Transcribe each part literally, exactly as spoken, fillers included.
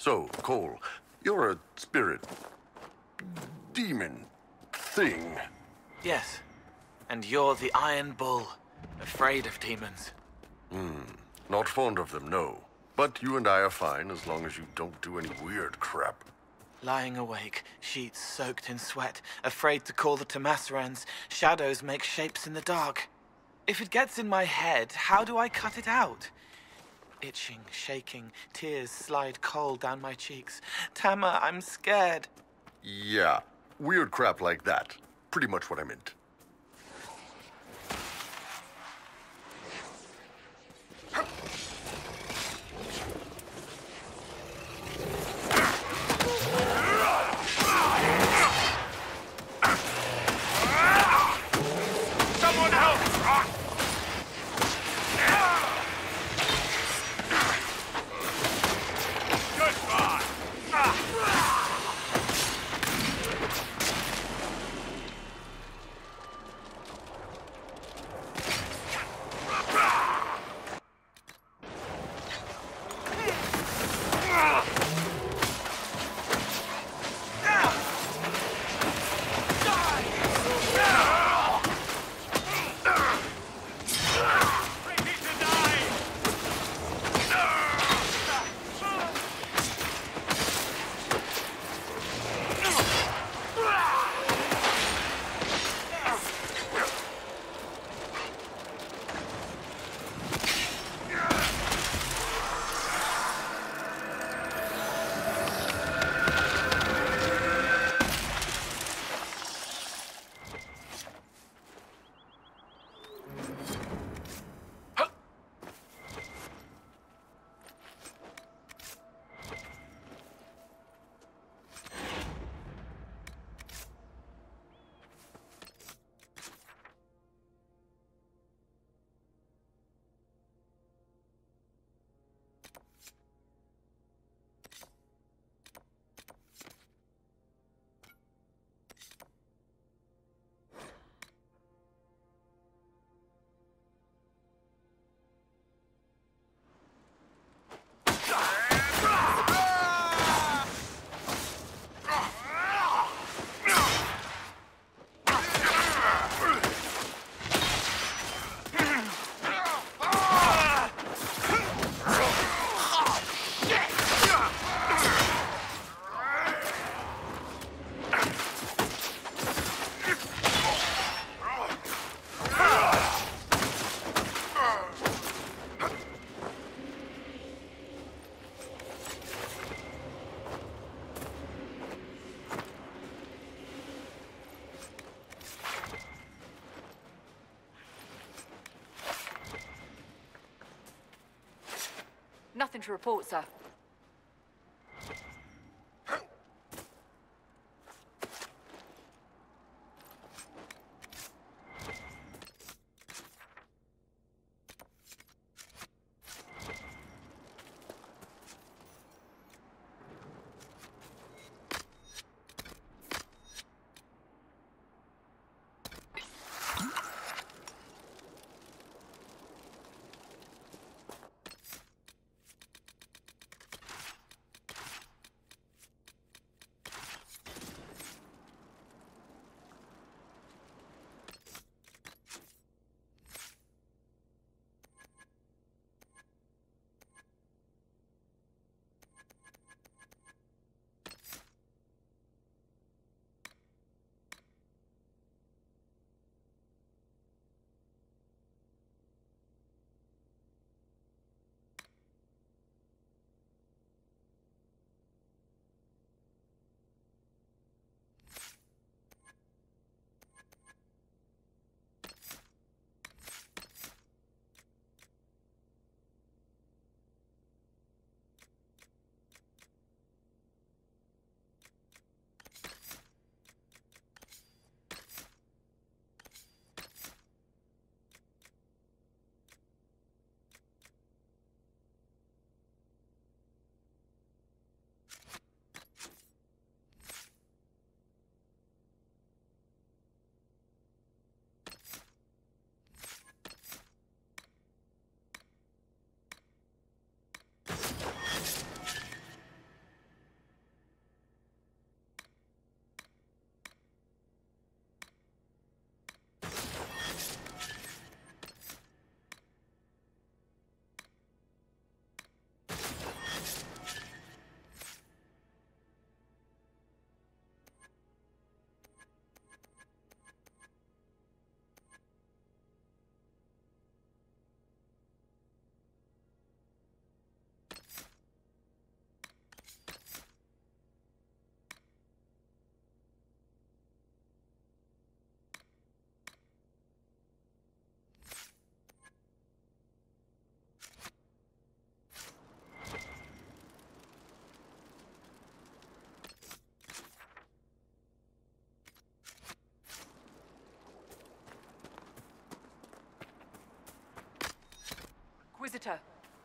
So, Cole, you're a spirit... demon... thing. Yes. And you're the Iron Bull, afraid of demons. Hmm. Not fond of them, no. But you and I are fine as long as you don't do any weird crap. Lying awake, sheets soaked in sweat, afraid to call the Tomasserans, shadows make shapes in the dark. If it gets in my head, how do I cut it out? Itching, shaking, tears slide cold down my cheeks. Tama, I'm scared. Yeah, weird crap like that. Pretty much what I meant. Nothing to report, sir. visitor.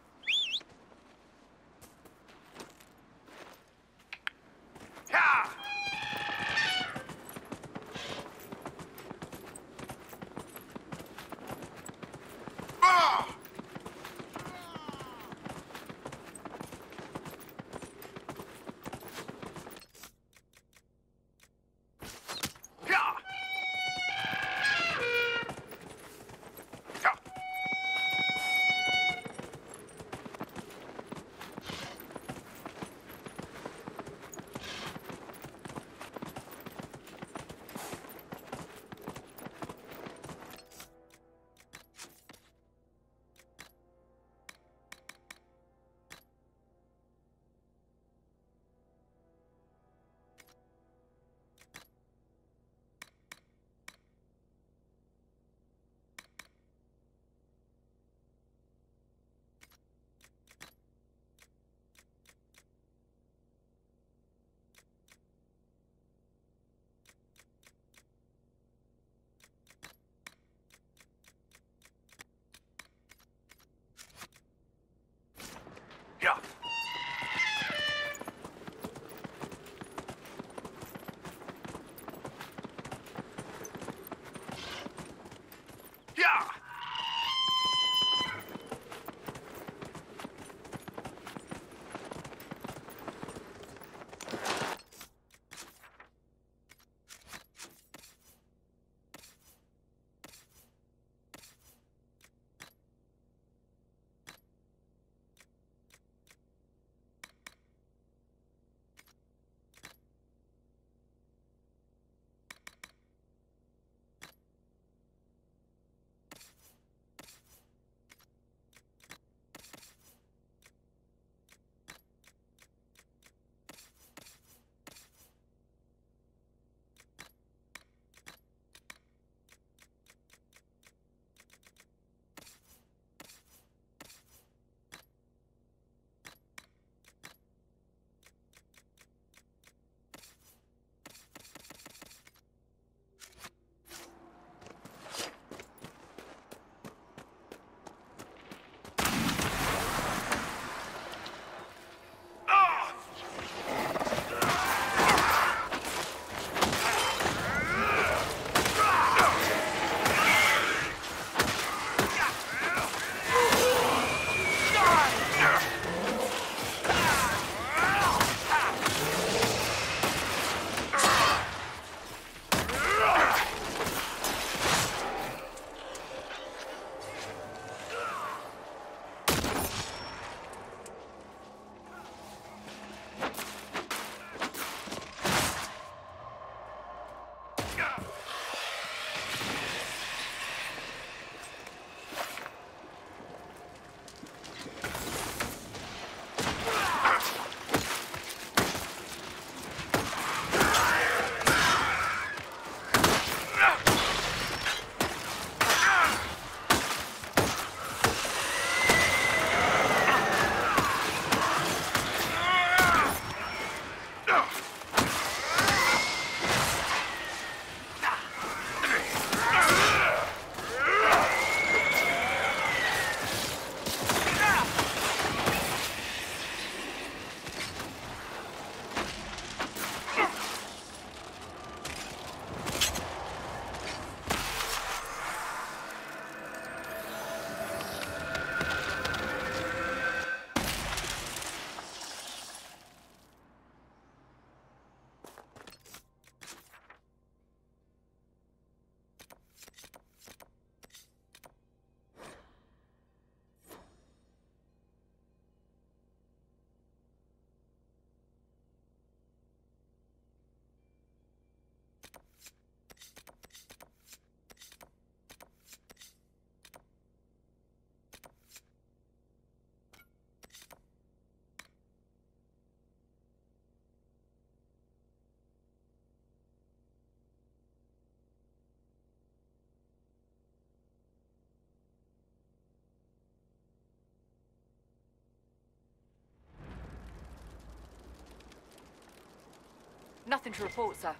Nothing to report, sir.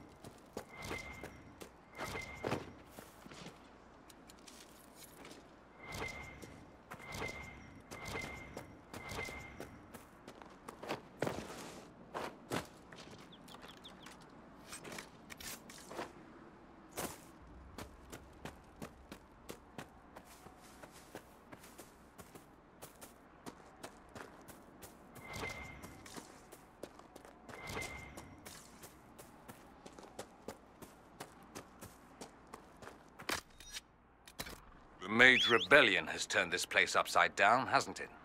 Mage Rebellion has turned this place upside down, hasn't it?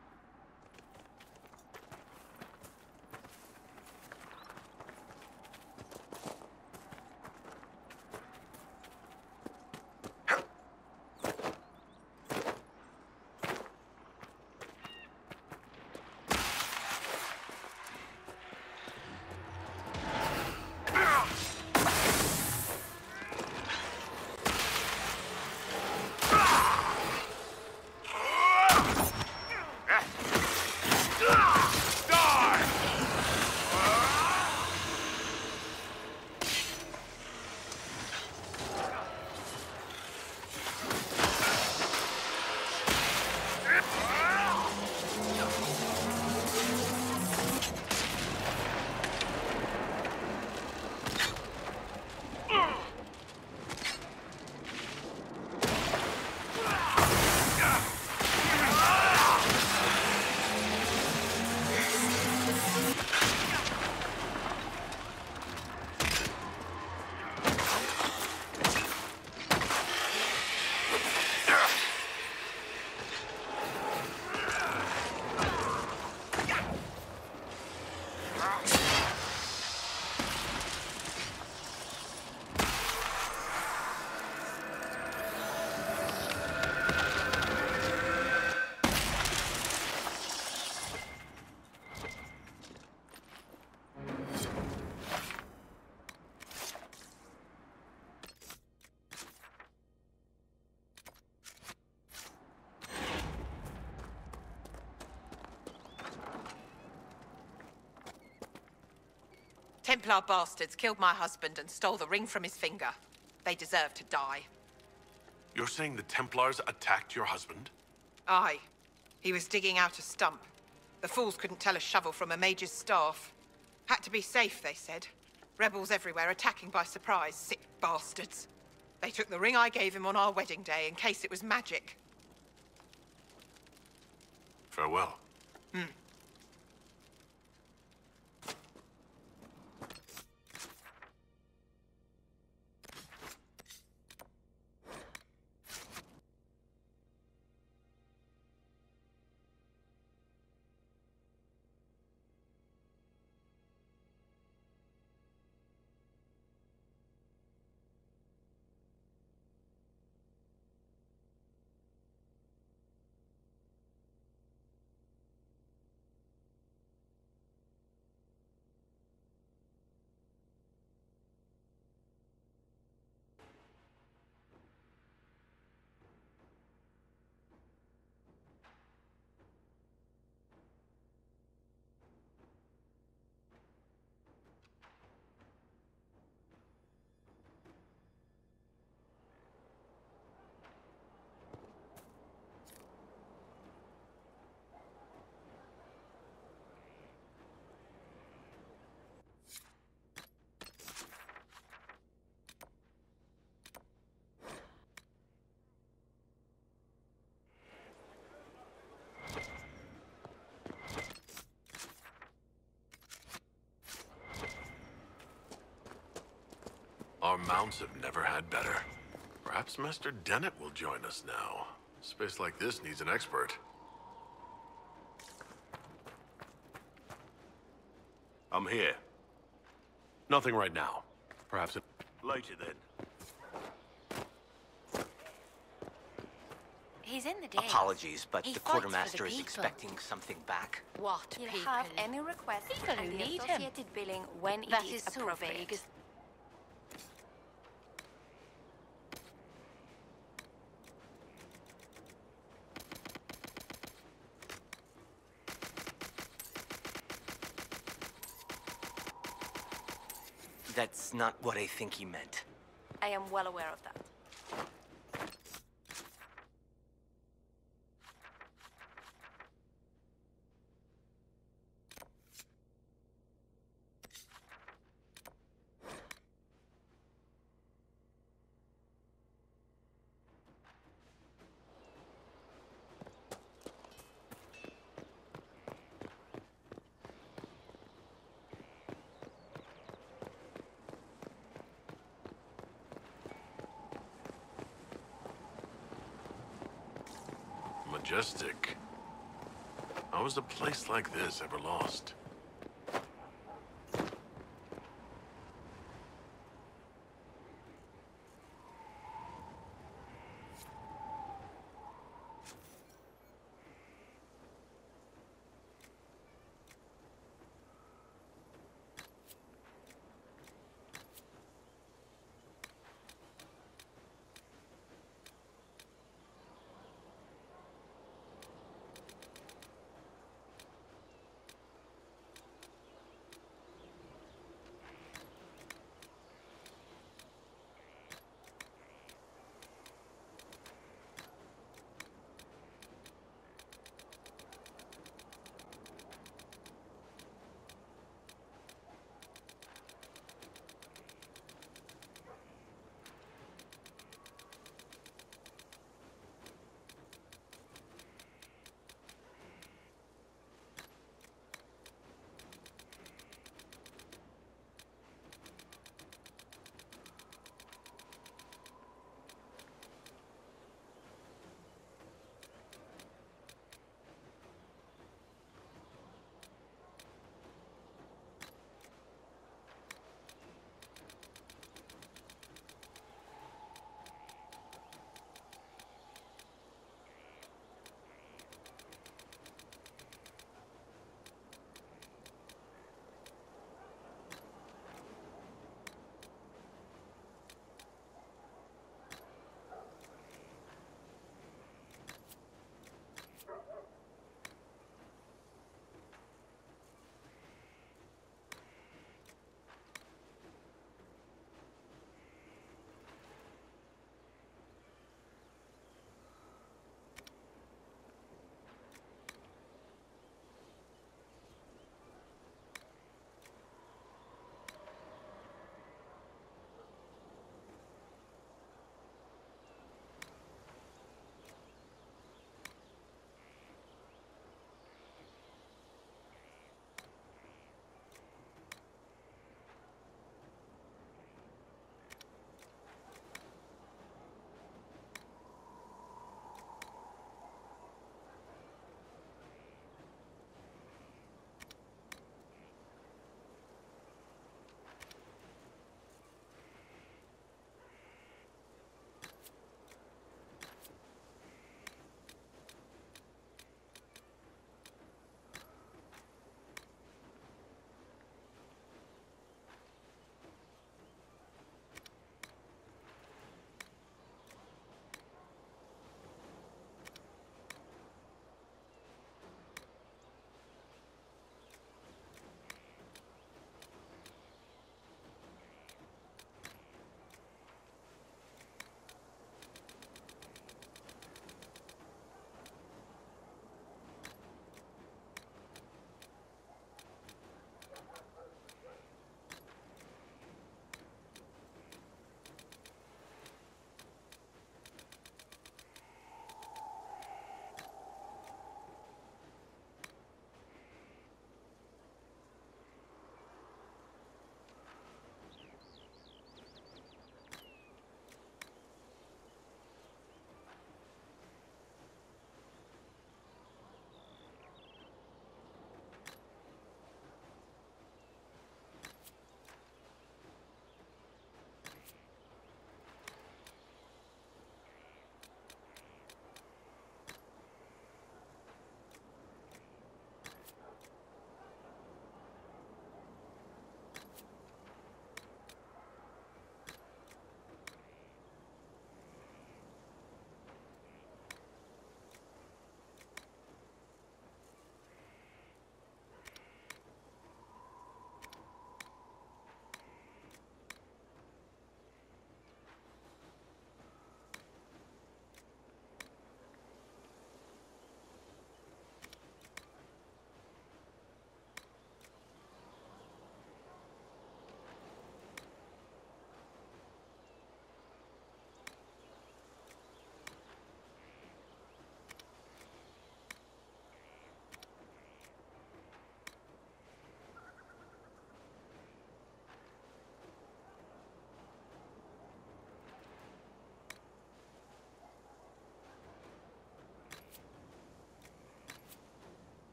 Templar bastards killed my husband and stole the ring from his finger. They deserve to die. You're saying the Templars attacked your husband? Aye. He was digging out a stump. The fools couldn't tell a shovel from a mage's staff. Had to be safe, they said. Rebels everywhere attacking by surprise, sick bastards. They took the ring I gave him on our wedding day in case it was magic. Farewell. Hmm. Our mounts have never had better. Perhaps Master Dennett will join us now. Space like this needs an expert. I'm here. Nothing right now. Perhaps it... later then. He's in the day. Apologies, but He the fights for quartermaster the is people. expecting something back. What He'll people? have any requests People who and the need him. associated billing when That it is is so appropriate. vague. That's not what I think he meant. I am well aware of that. majestic. How was a place like this ever lost?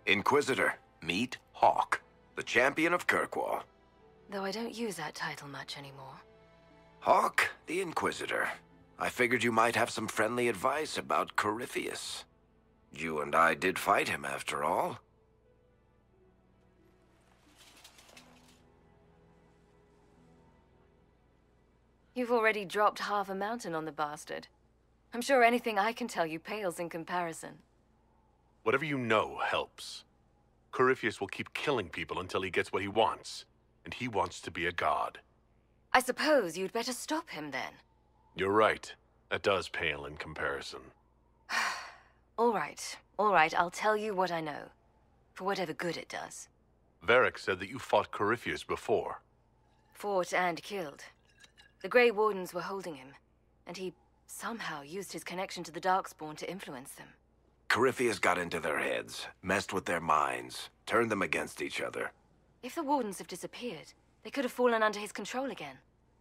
Inquisitor, meet Hawke, the champion of Kirkwall. Though I don't use that title much anymore. Hawke, the Inquisitor. I figured you might have some friendly advice about Corypheus. You and I did fight him, after all. You've already dropped half a mountain on the bastard. I'm sure anything I can tell you pales in comparison. Whatever you know helps. Corypheus will keep killing people until he gets what he wants. And he wants to be a god. I suppose you'd better stop him then. You're right. That does pale in comparison. All right. All right, I'll tell you what I know. For whatever good it does. Varric said that you fought Corypheus before. Fought and killed. The Grey Wardens were holding him. And he somehow used his connection to the Darkspawn to influence them. Corypheus got into their heads, messed with their minds, turned them against each other. If the Wardens have disappeared, they could have fallen under his control again.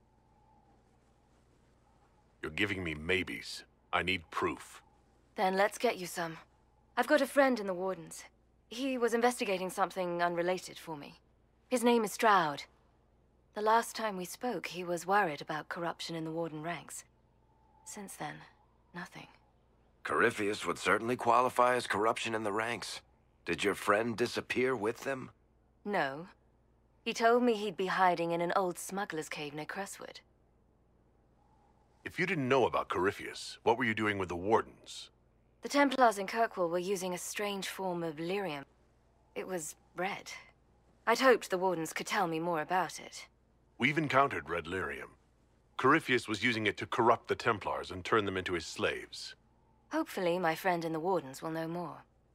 You're giving me maybes. I need proof. Then let's get you some. I've got a friend in the Wardens. He was investigating something unrelated for me. His name is Stroud. The last time we spoke, he was worried about corruption in the Warden ranks. Since then, nothing. Corypheus would certainly qualify as corruption in the ranks. Did your friend disappear with them? No. He told me he'd be hiding in an old smuggler's cave near Crestwood. If you didn't know about Corypheus, what were you doing with the Wardens? The Templars in Kirkwall were using a strange form of lyrium. It was red. I'd hoped the Wardens could tell me more about it. We've encountered red lyrium. Corypheus was using it to corrupt the Templars and turn them into his slaves. Hopefully, my friend in the Wardens will know more.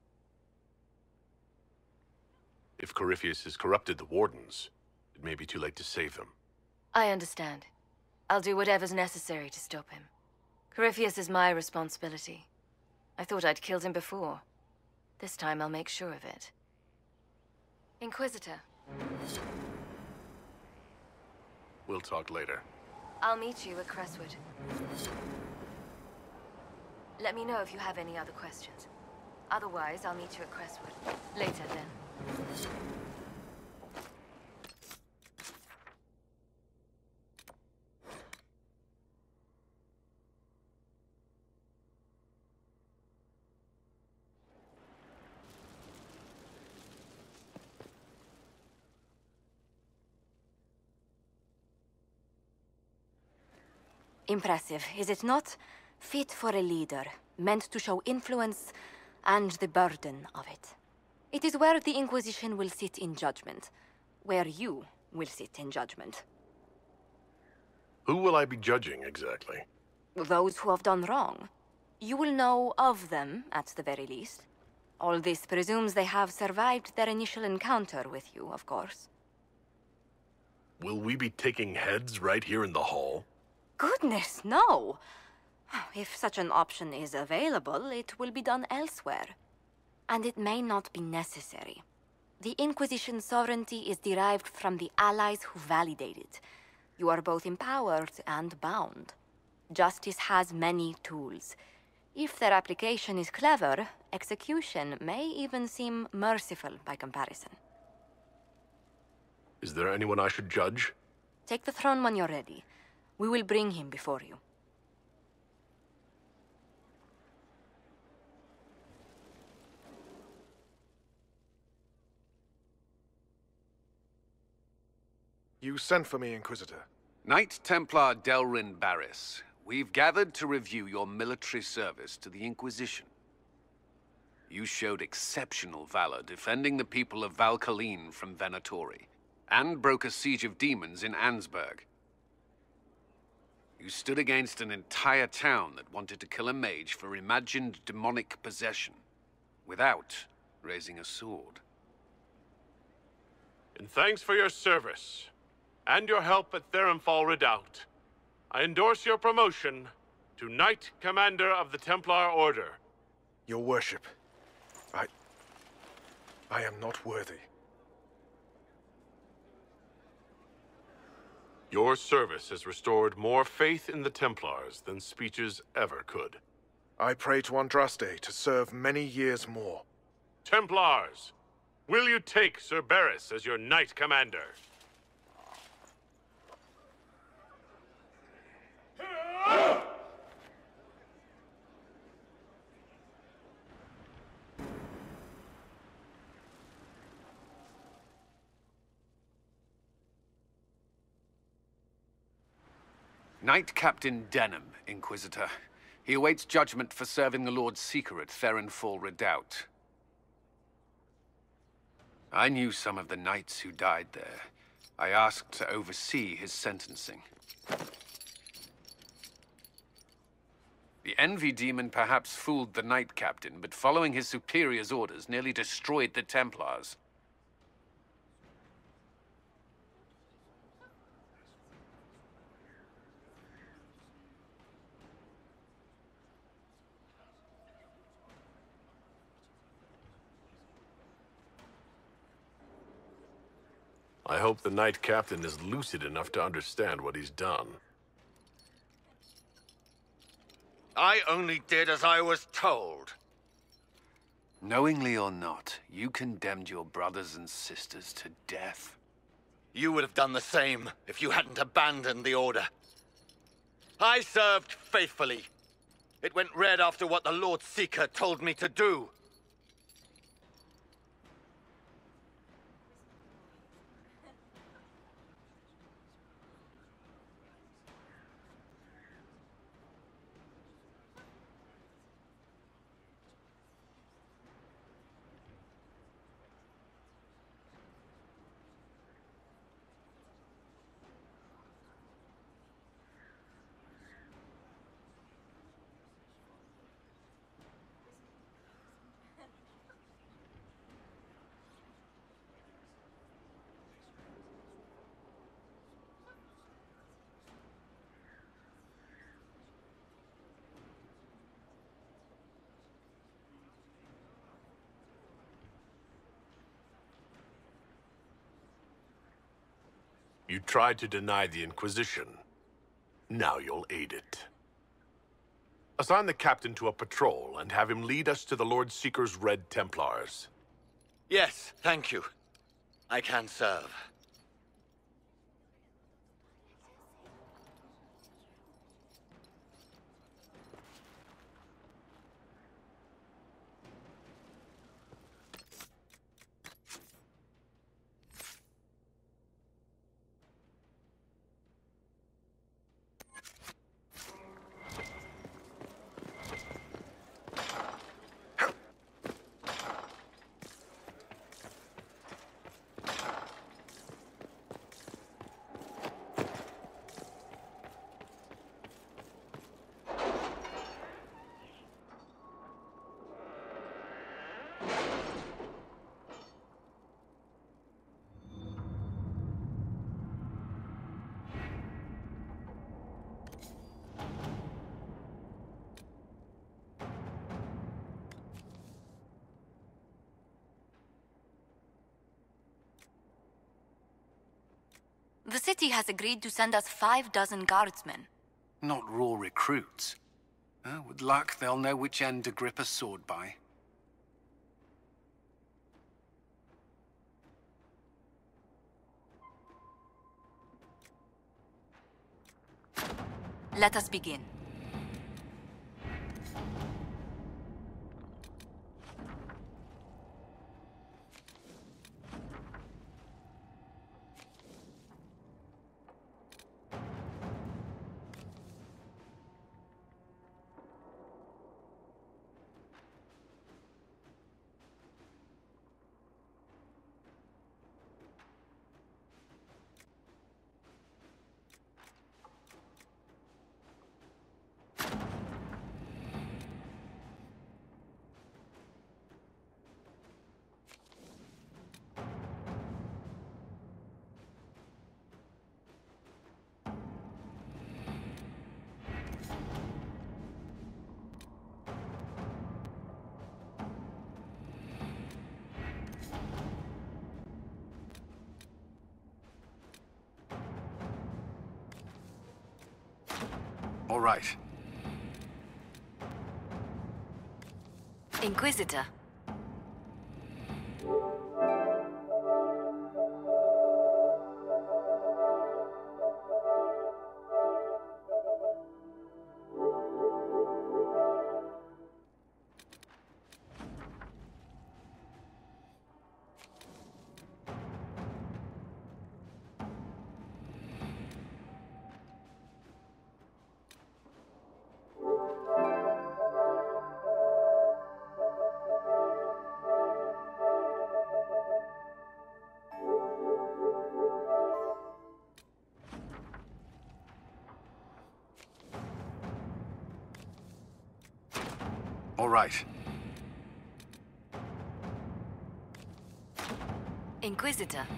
If Corypheus has corrupted the Wardens, it may be too late to save them. I understand. I'll do whatever's necessary to stop him. Corypheus is my responsibility. I thought I'd killed him before. This time I'll make sure of it. Inquisitor. We'll talk later. I'll meet you at Crestwood. Let me know if you have any other questions. Otherwise, I'll meet you at Crestwood. Later, then. Impressive, is it not? Fit for a leader, meant to show influence and the burden of it. It is where the Inquisition will sit in judgment, where you will sit in judgment. Who will I be judging, exactly? Those who have done wrong. You will know of them, at the very least. All this presumes they have survived their initial encounter with you, of course. Will we be taking heads right here in the hall? Goodness, no! If such an option is available, it will be done elsewhere. And it may not be necessary. The Inquisition's sovereignty is derived from the allies who validate it. You are both empowered and bound. Justice has many tools. If their application is clever, execution may even seem merciful by comparison. Is there anyone I should judge? Take the throne when you're ready. We will bring him before you. You sent for me, Inquisitor. Knight Templar Delrin Barris, we've gathered to review your military service to the Inquisition. You showed exceptional valor defending the people of Valkaline from Venatori, and broke a siege of demons in Ansburg. You stood against an entire town that wanted to kill a mage for imagined demonic possession, without raising a sword. And thanks for your service, and your help at Therenfall Redoubt. I endorse your promotion to Knight Commander of the Templar Order. Your worship, I... I am not worthy. Your service has restored more faith in the Templars than speeches ever could. I pray to Andraste to serve many years more. Templars, will you take Sir Barris as your Knight Commander? Knight Captain Denham, Inquisitor. He awaits judgment for serving the Lord Seeker at Therenfall Redoubt. I knew some of the knights who died there. I asked to oversee his sentencing. The Envy Demon perhaps fooled the Knight Captain, but following his superior's orders nearly destroyed the Templars. I hope the Knight Captain is lucid enough to understand what he's done. I only did as I was told. Knowingly or not, you condemned your brothers and sisters to death. You would have done the same if you hadn't abandoned the Order. I served faithfully. It went red after what the Lord Seeker told me to do. You tried to deny the Inquisition. Now you'll aid it. Assign the Captain to a patrol and have him lead us to the Lord Seeker's Red Templars. Yes, thank you. I can serve. The city has agreed to send us five dozen guardsmen. Not raw recruits. Uh, with luck, they'll know which end to grip a sword by. Let us begin. All right. Inquisitor. All right. Inquisitor.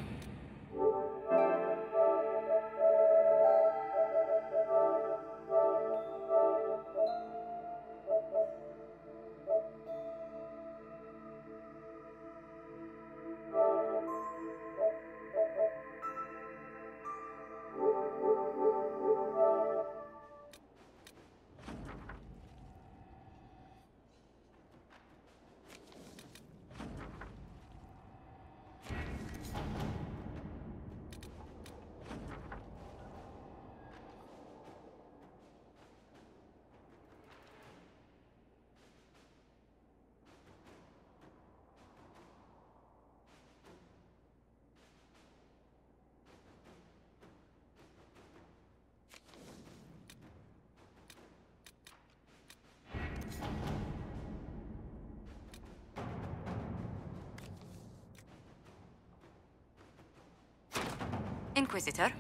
Inquisitor.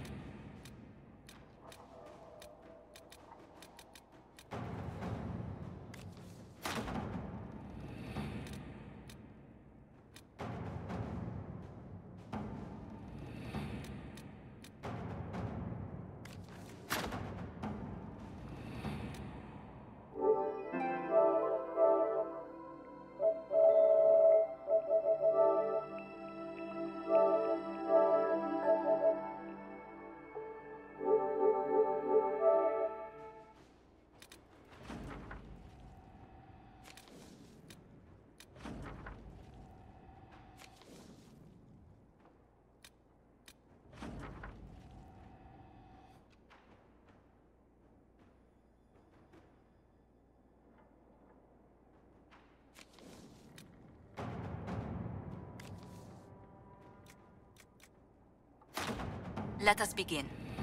Let us begin.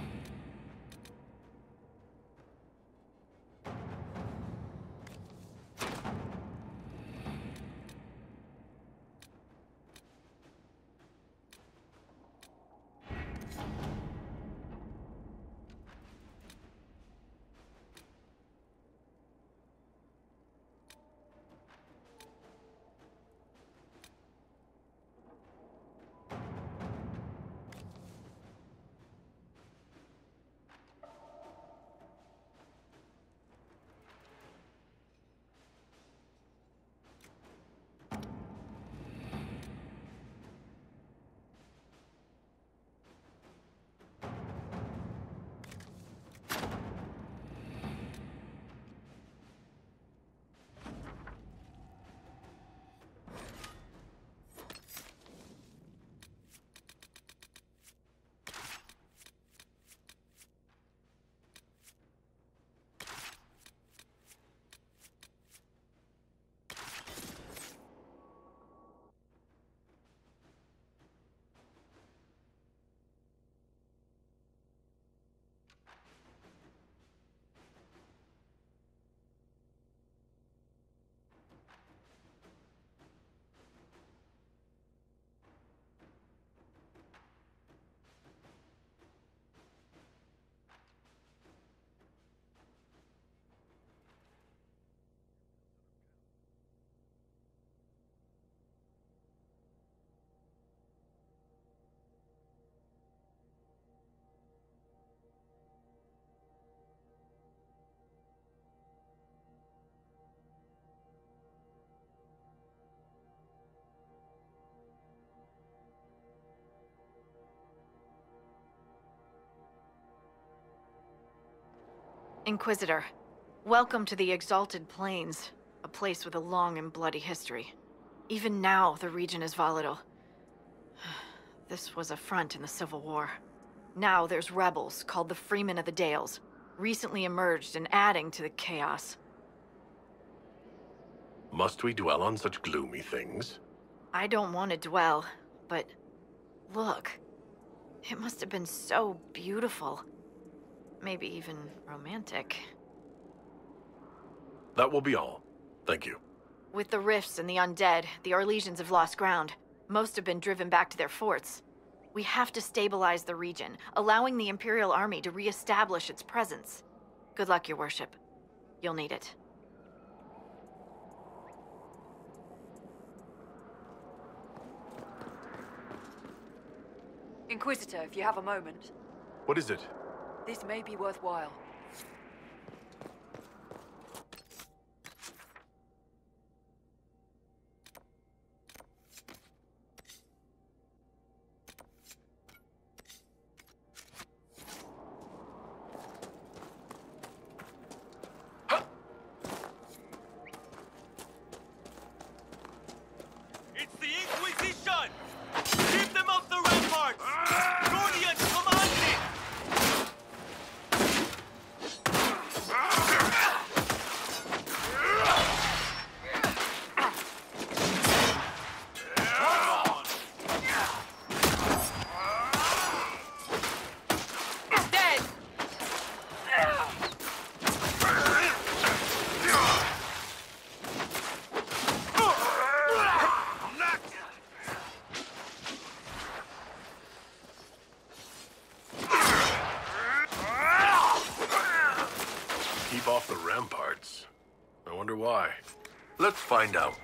Inquisitor, welcome to the Exalted Plains, a place with a long and bloody history. Even now, the region is volatile. This was a front in the Civil War. Now there's rebels called the Freemen of the Dales, recently emerged and adding to the chaos. Must we dwell on such gloomy things? I don't want to dwell, but look. It must have been so beautiful. Maybe even romantic. That will be all. Thank you. With the rifts and the undead, the Orlesians have lost ground. Most have been driven back to their forts. We have to stabilize the region, allowing the Imperial Army to re-establish its presence. Good luck, Your Worship. You'll need it. Inquisitor, if you have a moment. What is it? This may be worthwhile. It's the Inquisition! Keep them off the ramparts! Guardians, command it! Dead! Keep off the ramparts. I wonder why. Let's find out.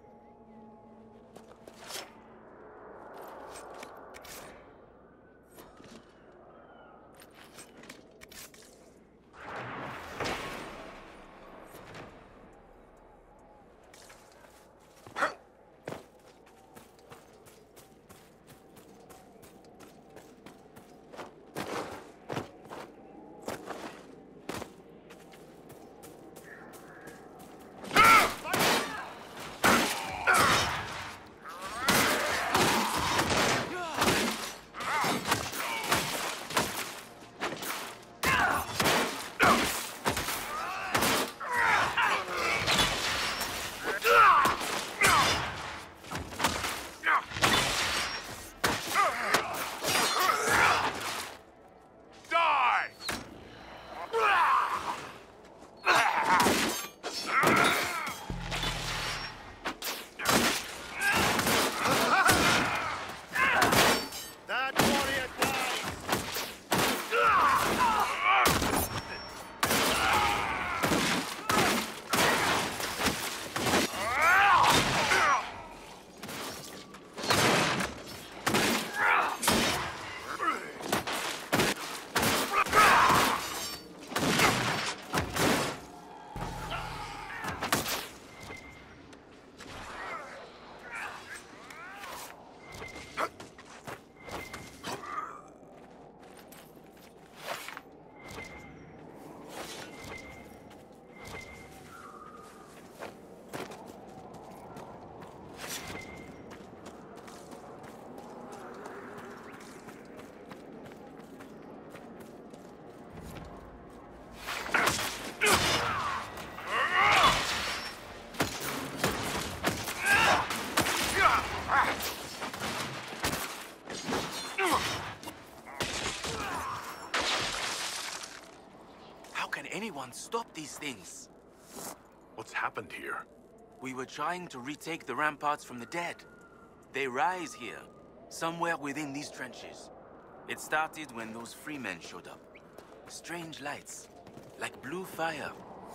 How can anyone stop these things? What's happened here? We were trying to retake the ramparts from the dead. They rise here, somewhere within these trenches. It started when those freemen showed up. Strange lights, like blue fire.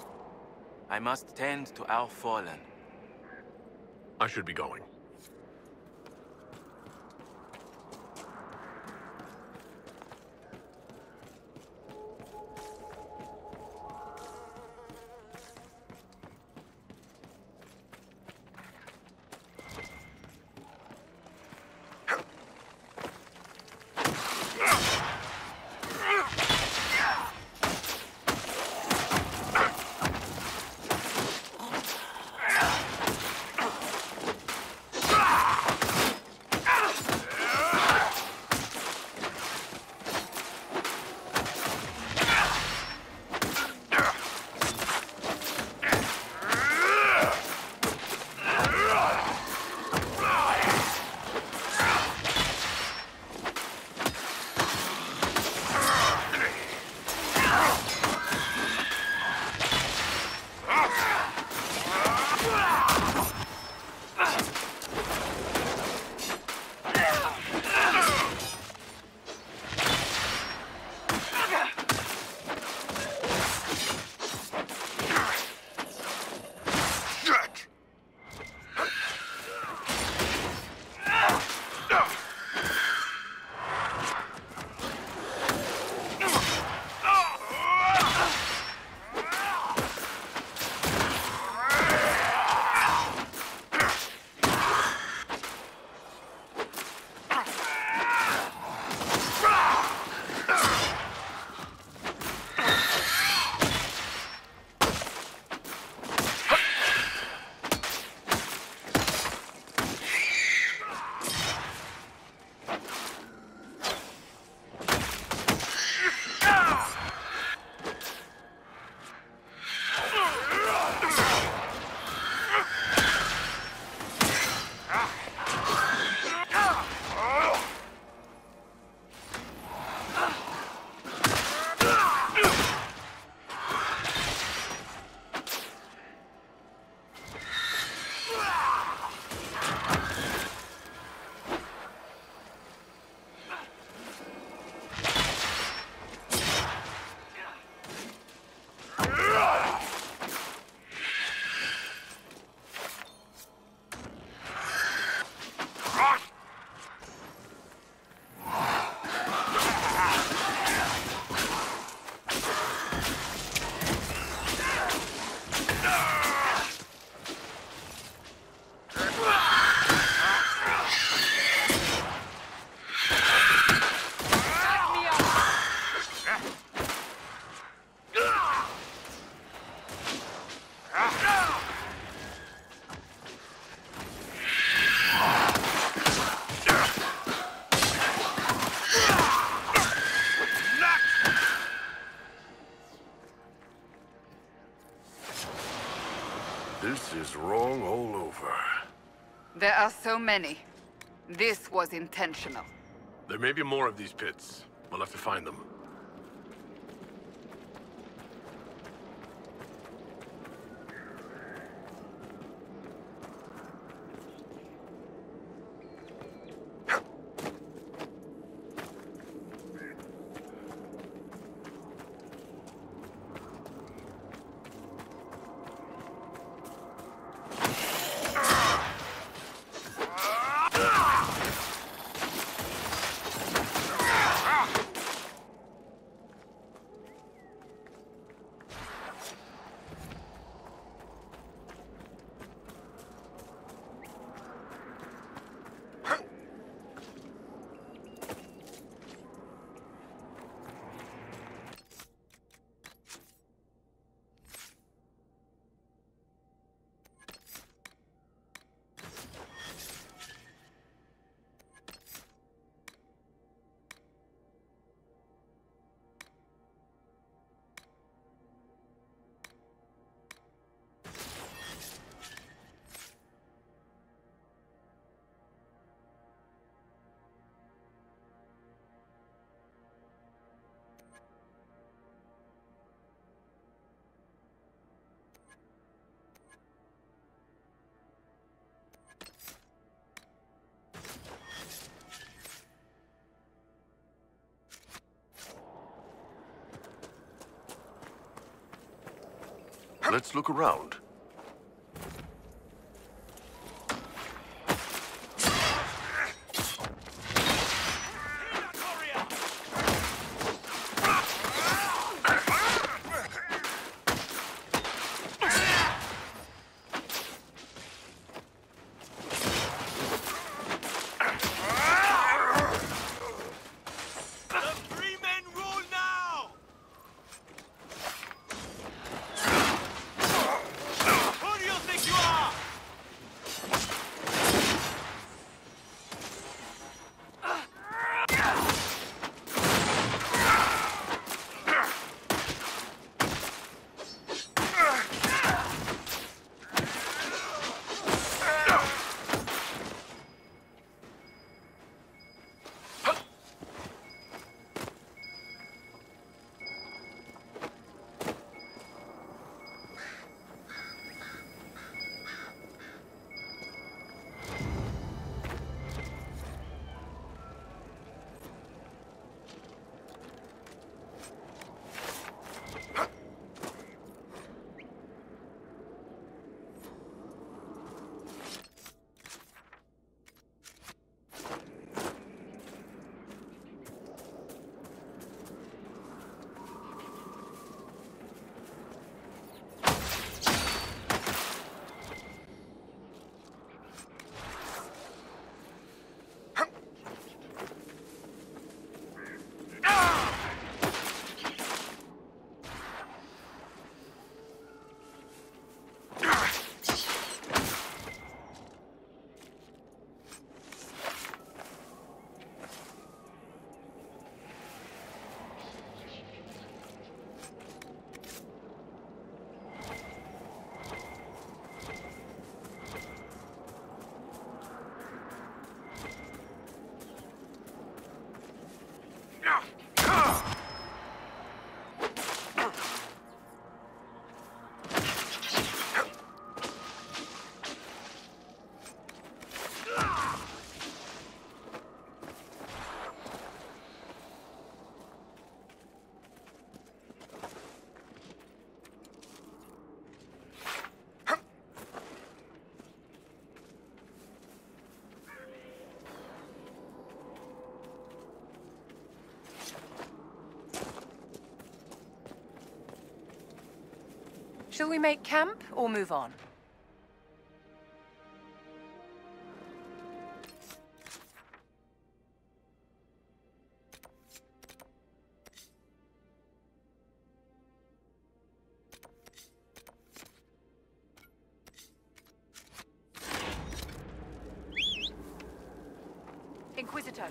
I must tend to our fallen. I should be going. There are so many. This was intentional. There may be more of these pits. We'll have to find them. Let's look around. Shall we make camp or move on? Inquisitor.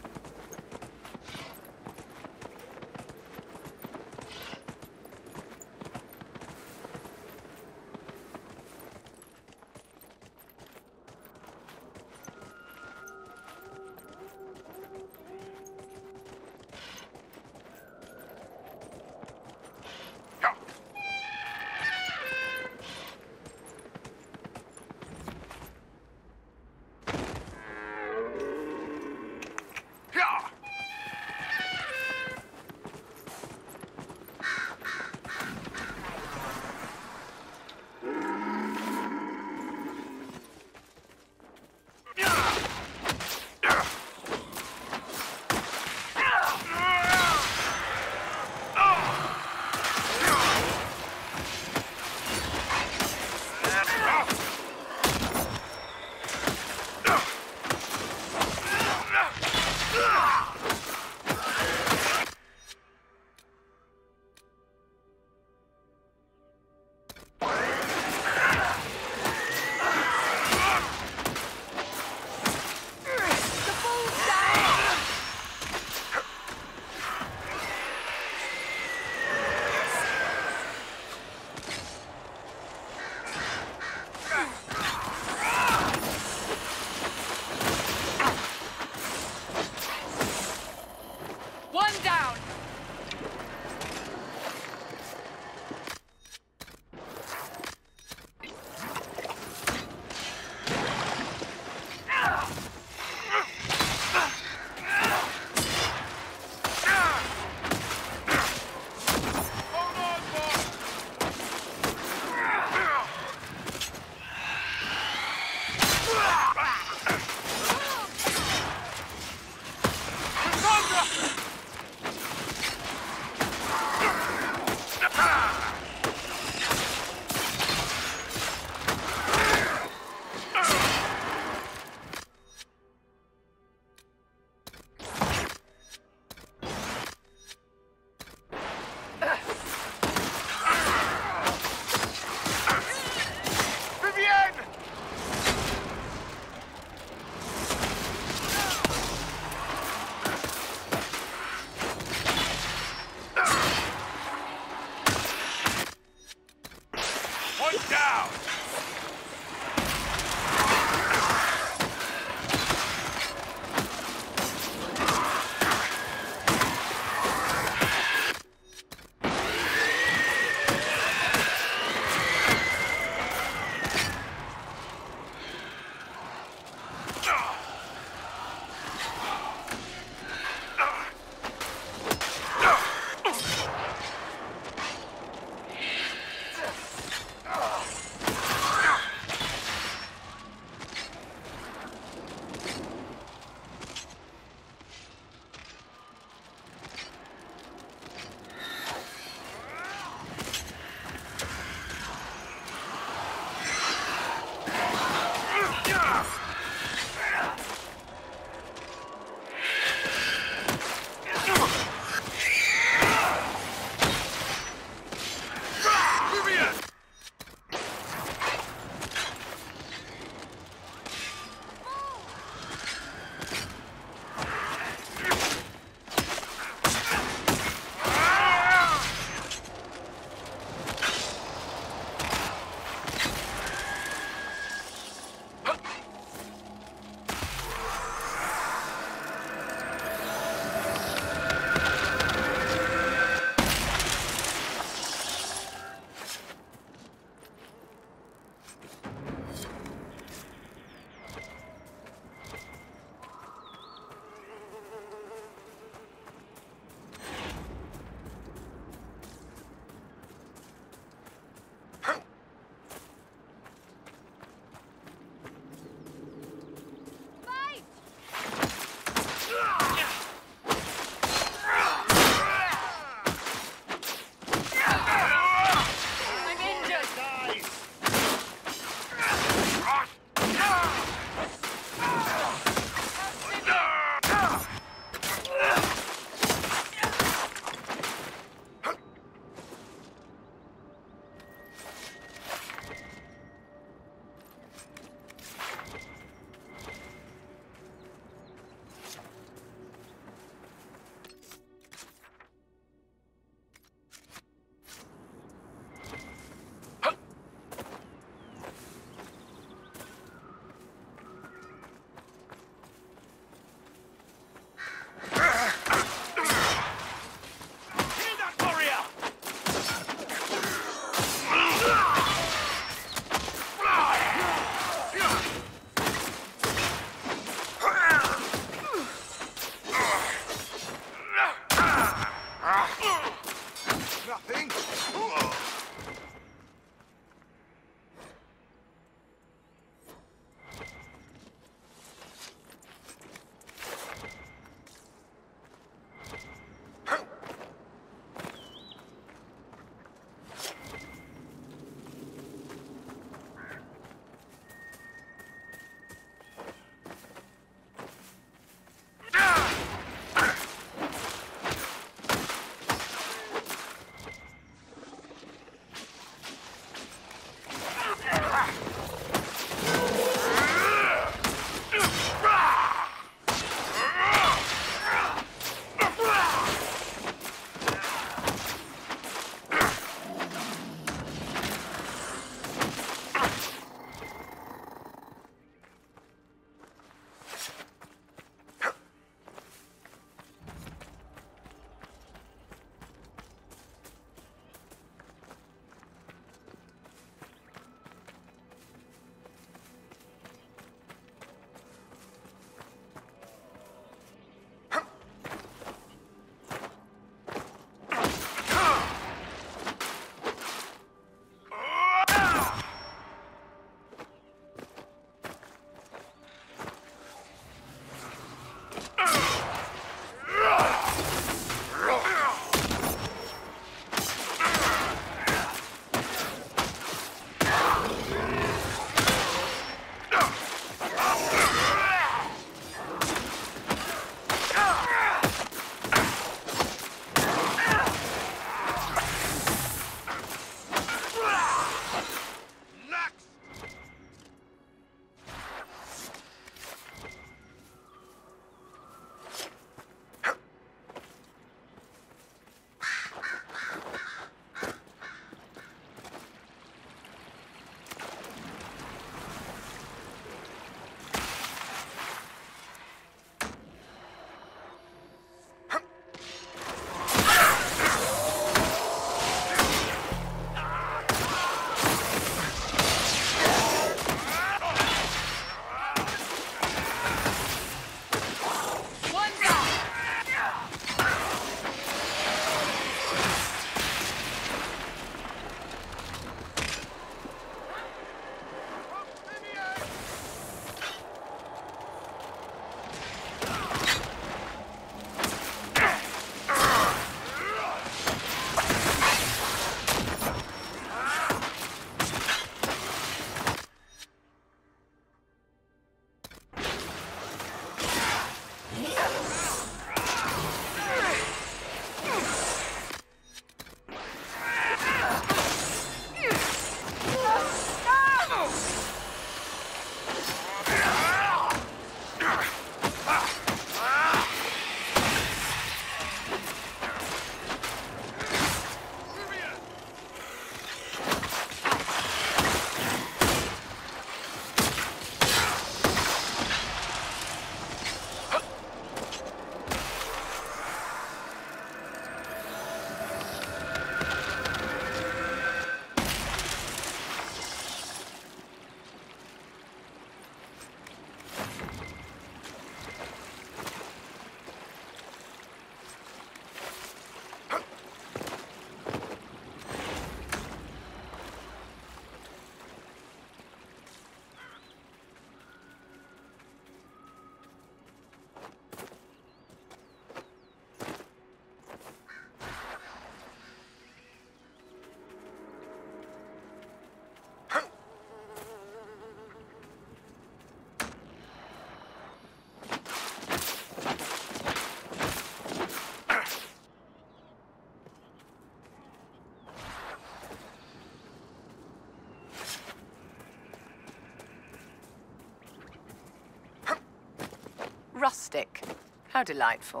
rustic. How delightful.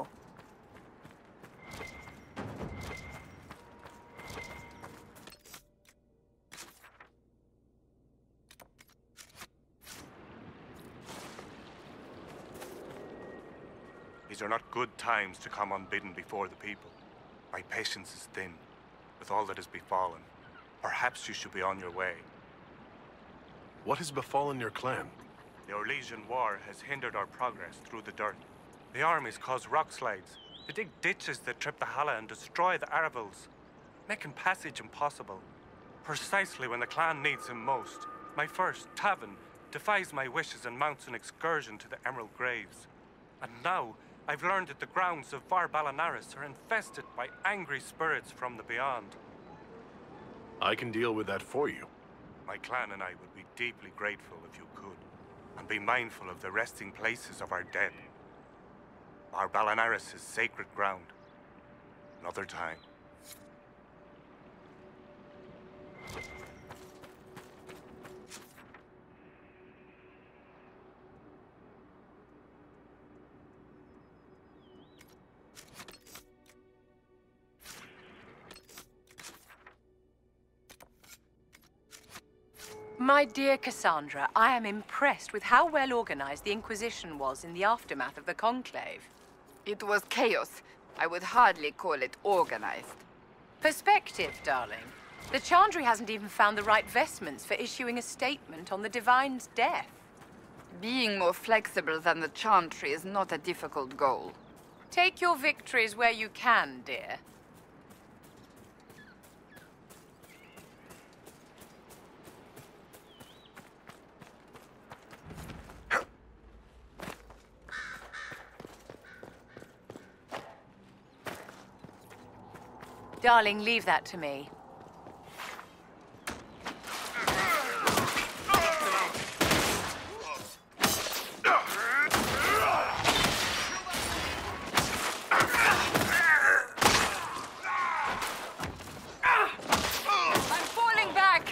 These are not good times to come unbidden before the people. My patience is thin, with all that has befallen. Perhaps you should be on your way. What has befallen your clan? The Orlesian War has hindered our progress through the dirt. The armies cause rock slides. They dig ditches that trip the Hala and destroy the Arvils, making passage impossible. Precisely when the clan needs him most, my first, Tavin, defies my wishes and mounts an excursion to the Emerald Graves. And now, I've learned that the grounds of Var Balanaris are infested by angry spirits from the beyond. I can deal with that for you. My clan and I would be deeply grateful if you could, and be mindful of the resting places of our dead. Var Balanaris is sacred ground. Another time. My dear Cassandra, I am impressed with how well organized the Inquisition was in the aftermath of the Conclave. It was chaos. I would hardly call it organized. Perspective, darling. The Chandri hasn't even found the right vestments for issuing a statement on the Divine's death. Being more flexible than the Chantry is not a difficult goal. Take your victories where you can, dear. Darling, leave that to me. I'm falling back!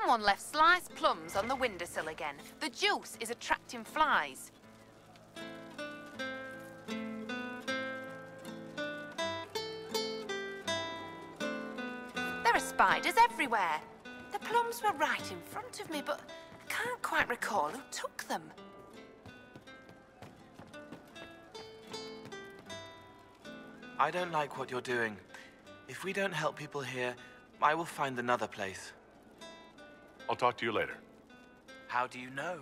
Someone left sliced plums on the windowsill again. The juice is attracting flies. There are spiders everywhere. The plums were right in front of me, but I can't quite recall who took them. I don't like what you're doing. If we don't help people here, I will find another place. I'll talk to you later. How do you know?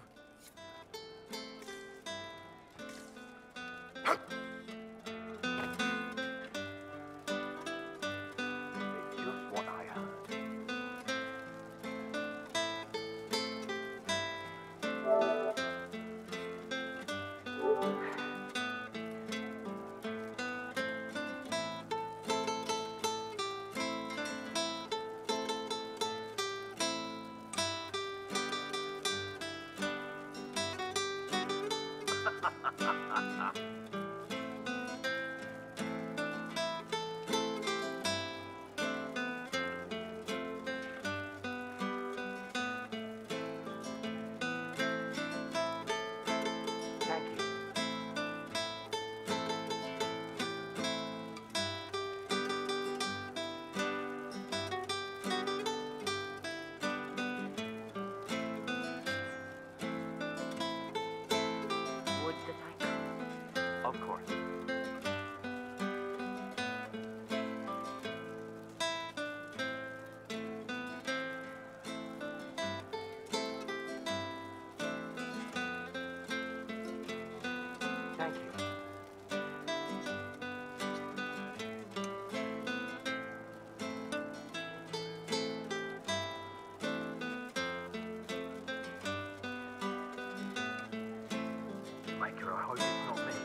Of course. Thank you. Micro, I hope it's not me.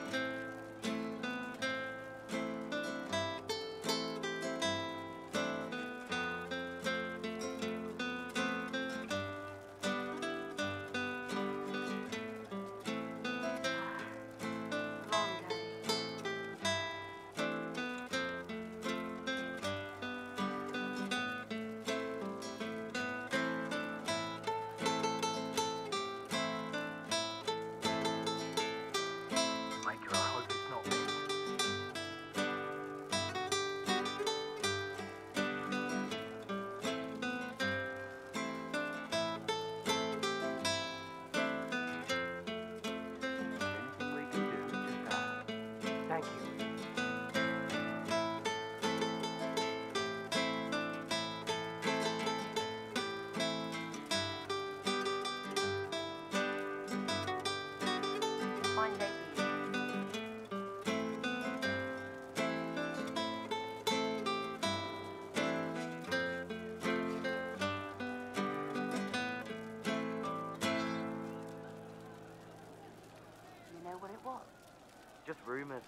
Micro, I hope it's not me. Anything we can do, just ask. Thank you. Fine day for you. You know what it was? Just rumors.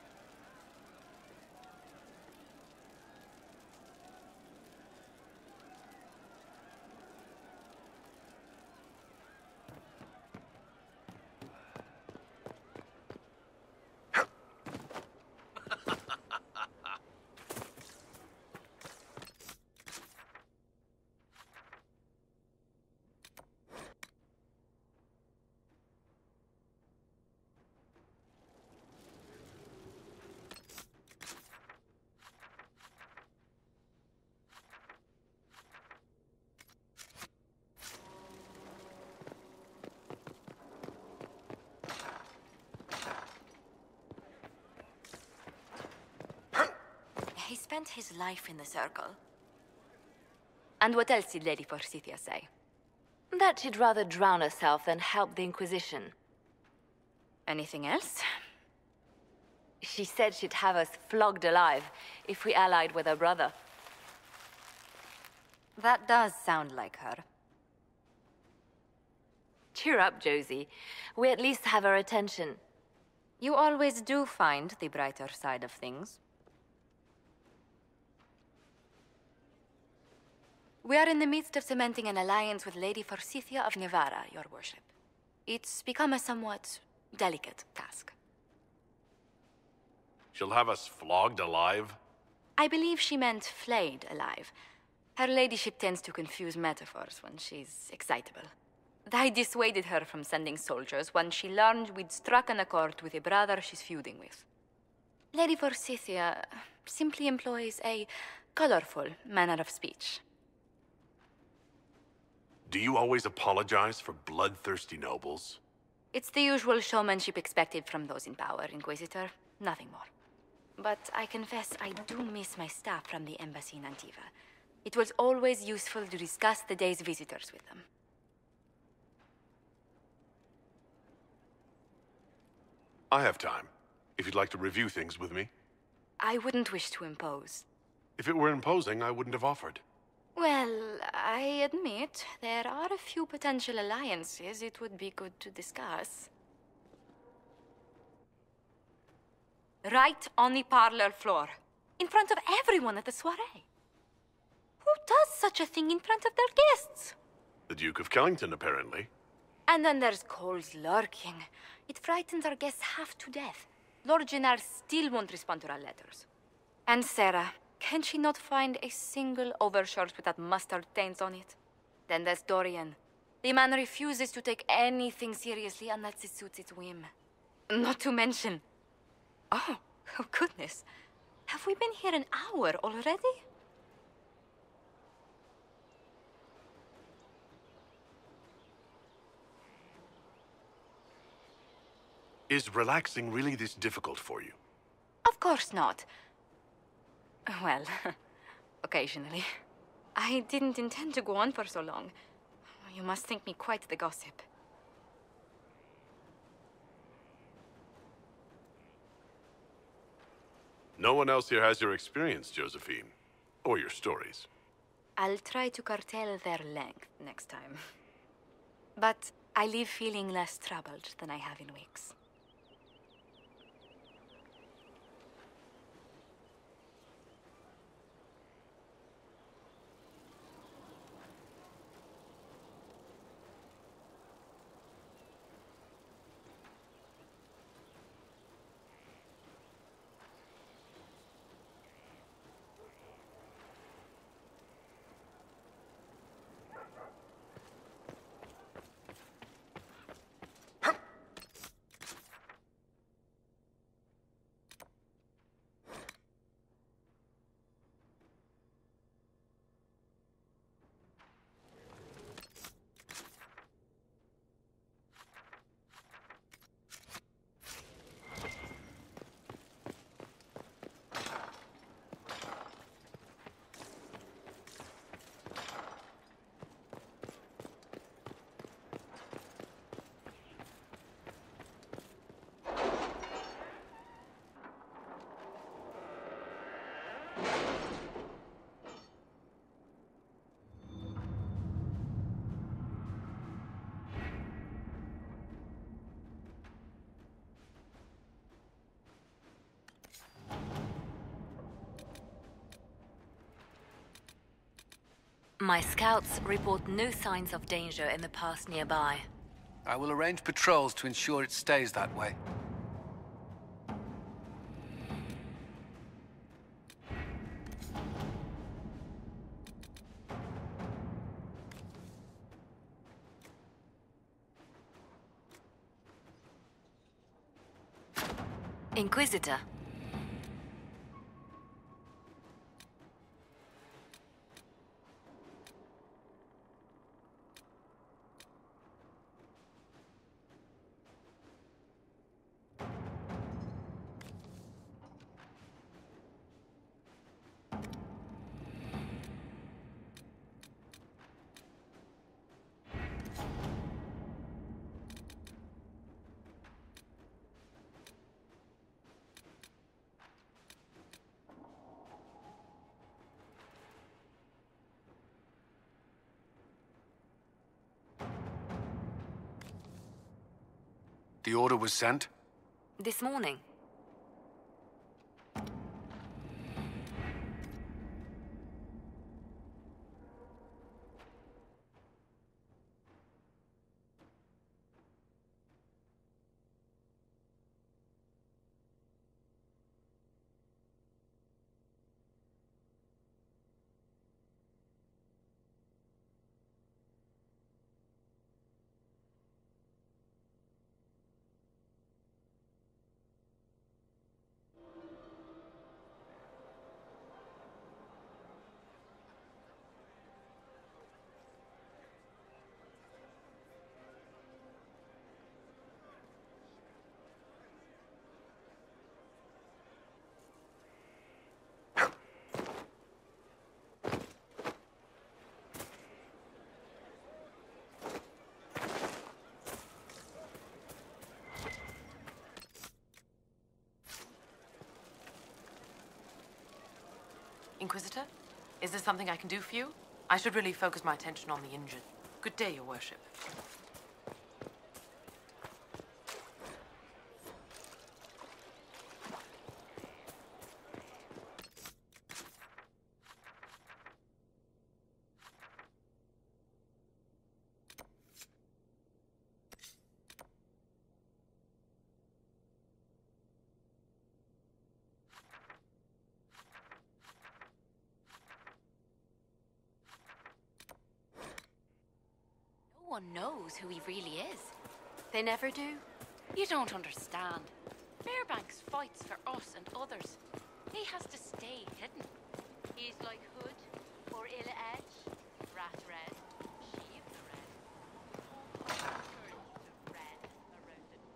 He spent his life in the Circle. And what else did Lady Forsythia say? That she'd rather drown herself than help the Inquisition. Anything else? She said she'd have us flogged alive if we allied with her brother. That does sound like her. Cheer up, Josie. We at least have her attention. You always do find the brighter side of things. We are in the midst of cementing an alliance with Lady Forsythia of Nevarra, your worship. It's become a somewhat delicate task. She'll have us flogged alive? I believe she meant flayed alive. Her ladyship tends to confuse metaphors when she's excitable. I dissuaded her from sending soldiers when she learned we'd struck an accord with a brother she's feuding with. Lady Forsythia simply employs a colorful manner of speech. Do you always apologize for bloodthirsty nobles? It's the usual showmanship expected from those in power, Inquisitor. Nothing more. But I confess I do miss my staff from the embassy in Antiva. It was always useful to discuss the day's visitors with them. I have time, if you'd like to review things with me. I wouldn't wish to impose. If it were imposing, I wouldn't have offered. Well, I admit there are a few potential alliances it would be good to discuss. Right on the parlor floor, in front of everyone at the soiree. Who does such a thing in front of their guests? The Duke of Kellington, apparently. And then there's Cole's lurking. It frightens our guests half to death. Lord Gennard still won't respond to our letters. And Sarah, can she not find a single overshirt without mustard stains on it? Then there's Dorian. The man refuses to take anything seriously unless it suits its whim. Not to mention... Oh, oh goodness. Have we been here an hour already? Is relaxing really this difficult for you? Of course not. Well, occasionally. I didn't intend to go on for so long. You must think me quite the gossip. No one else here has your experience, Josephine. Or your stories. I'll try to curtail their length next time. But I leave feeling less troubled than I have in weeks. My scouts report no signs of danger in the pass nearby. I will arrange patrols to ensure it stays that way. Inquisitor. The order was sent? This morning. Inquisitor? Is there something I can do for you? I should really focus my attention on the injured. Good day, Your Worship. No one knows who he really is. They never do. You don't understand. Fairbanks fights for us and others. He has to stay hidden. He's like Hood, or Illa Edge, Rat Red, Sheev the Red. All turns to red around it.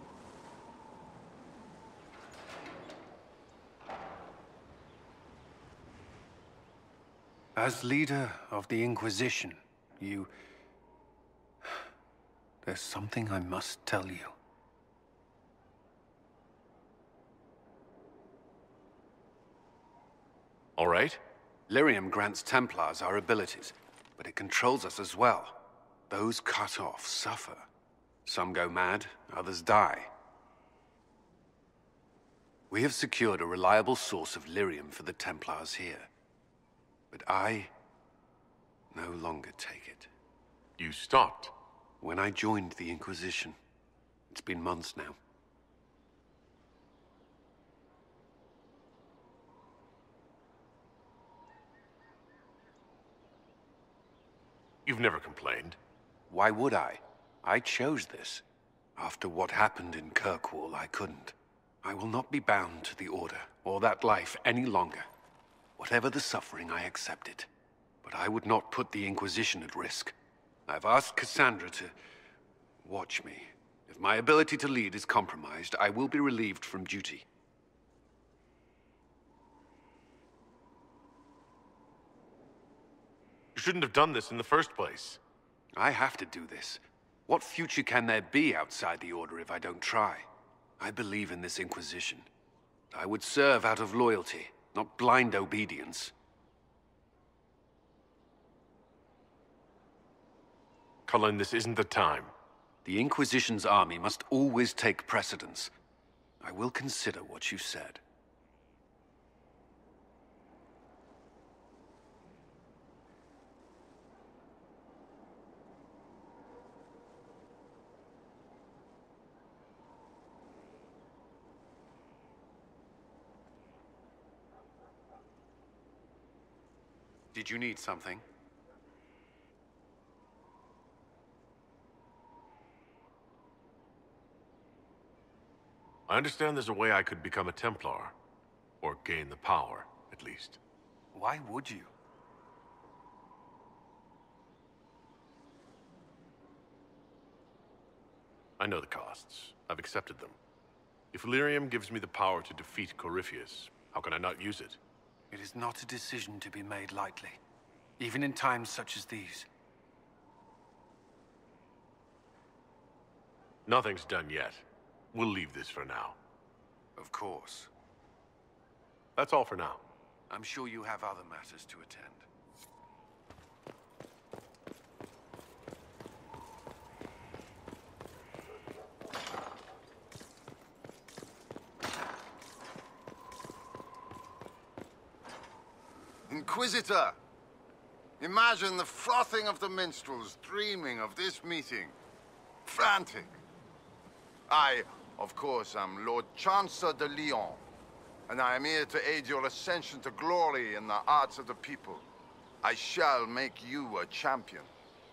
As leader of the Inquisition, you... There's something I must tell you. All right. Lyrium grants Templars our abilities, but it controls us as well. Those cut off suffer. Some go mad, others die. We have secured a reliable source of lyrium for the Templars here. But I no longer take it. You stopped? When I joined the Inquisition. It's been months now. You've never complained. Why would I? I chose this. After what happened in Kirkwall, I couldn't. I will not be bound to the Order, or that life any longer. Whatever the suffering, I accept it. But I would not put the Inquisition at risk. I've asked Cassandra to watch me. If my ability to lead is compromised, I will be relieved from duty. You shouldn't have done this in the first place. I have to do this. What future can there be outside the Order if I don't try? I believe in this Inquisition. I would serve out of loyalty, not blind obedience. Cullen, this isn't the time. The Inquisition's army must always take precedence. I will consider what you said. Did you need something? I understand there's a way I could become a Templar. Or gain the power, at least. Why would you? I know the costs. I've accepted them. If Lyrium gives me the power to defeat Corypheus, how can I not use it? It is not a decision to be made lightly, even in times such as these. Nothing's done yet. We'll leave this for now. Of course. That's all for now. I'm sure you have other matters to attend. Inquisitor! Imagine the frothing of the minstrels dreaming of this meeting. Frantic. I, of course, am Lord Chancellor de Lyon, and I am here to aid your ascension to glory in the hearts of the people. I shall make you a champion.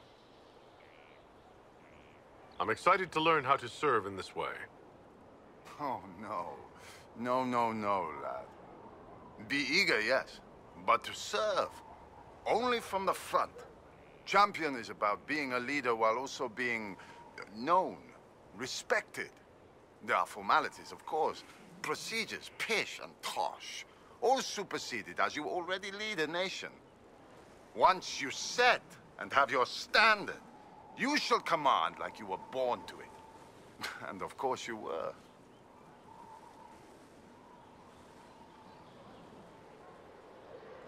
I'm excited to learn how to serve in this way. Oh, no. No, no, no, lad. Be eager, yes, but to serve. Only from the front. Champion is about being a leader while also being known, respected. There are formalities, of course. Procedures, pish and tosh. All superseded as you already lead a nation. Once you set and have your standard, you shall command like you were born to it. And of course you were.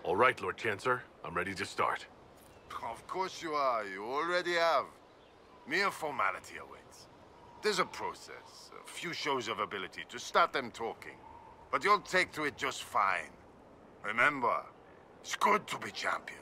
All right, Lord Chancellor. I'm ready to start. Of course you are. You already have. Mere formality awaits. There's a process, a few shows of ability to start them talking. But you'll take to it just fine. Remember, it's good to be champion.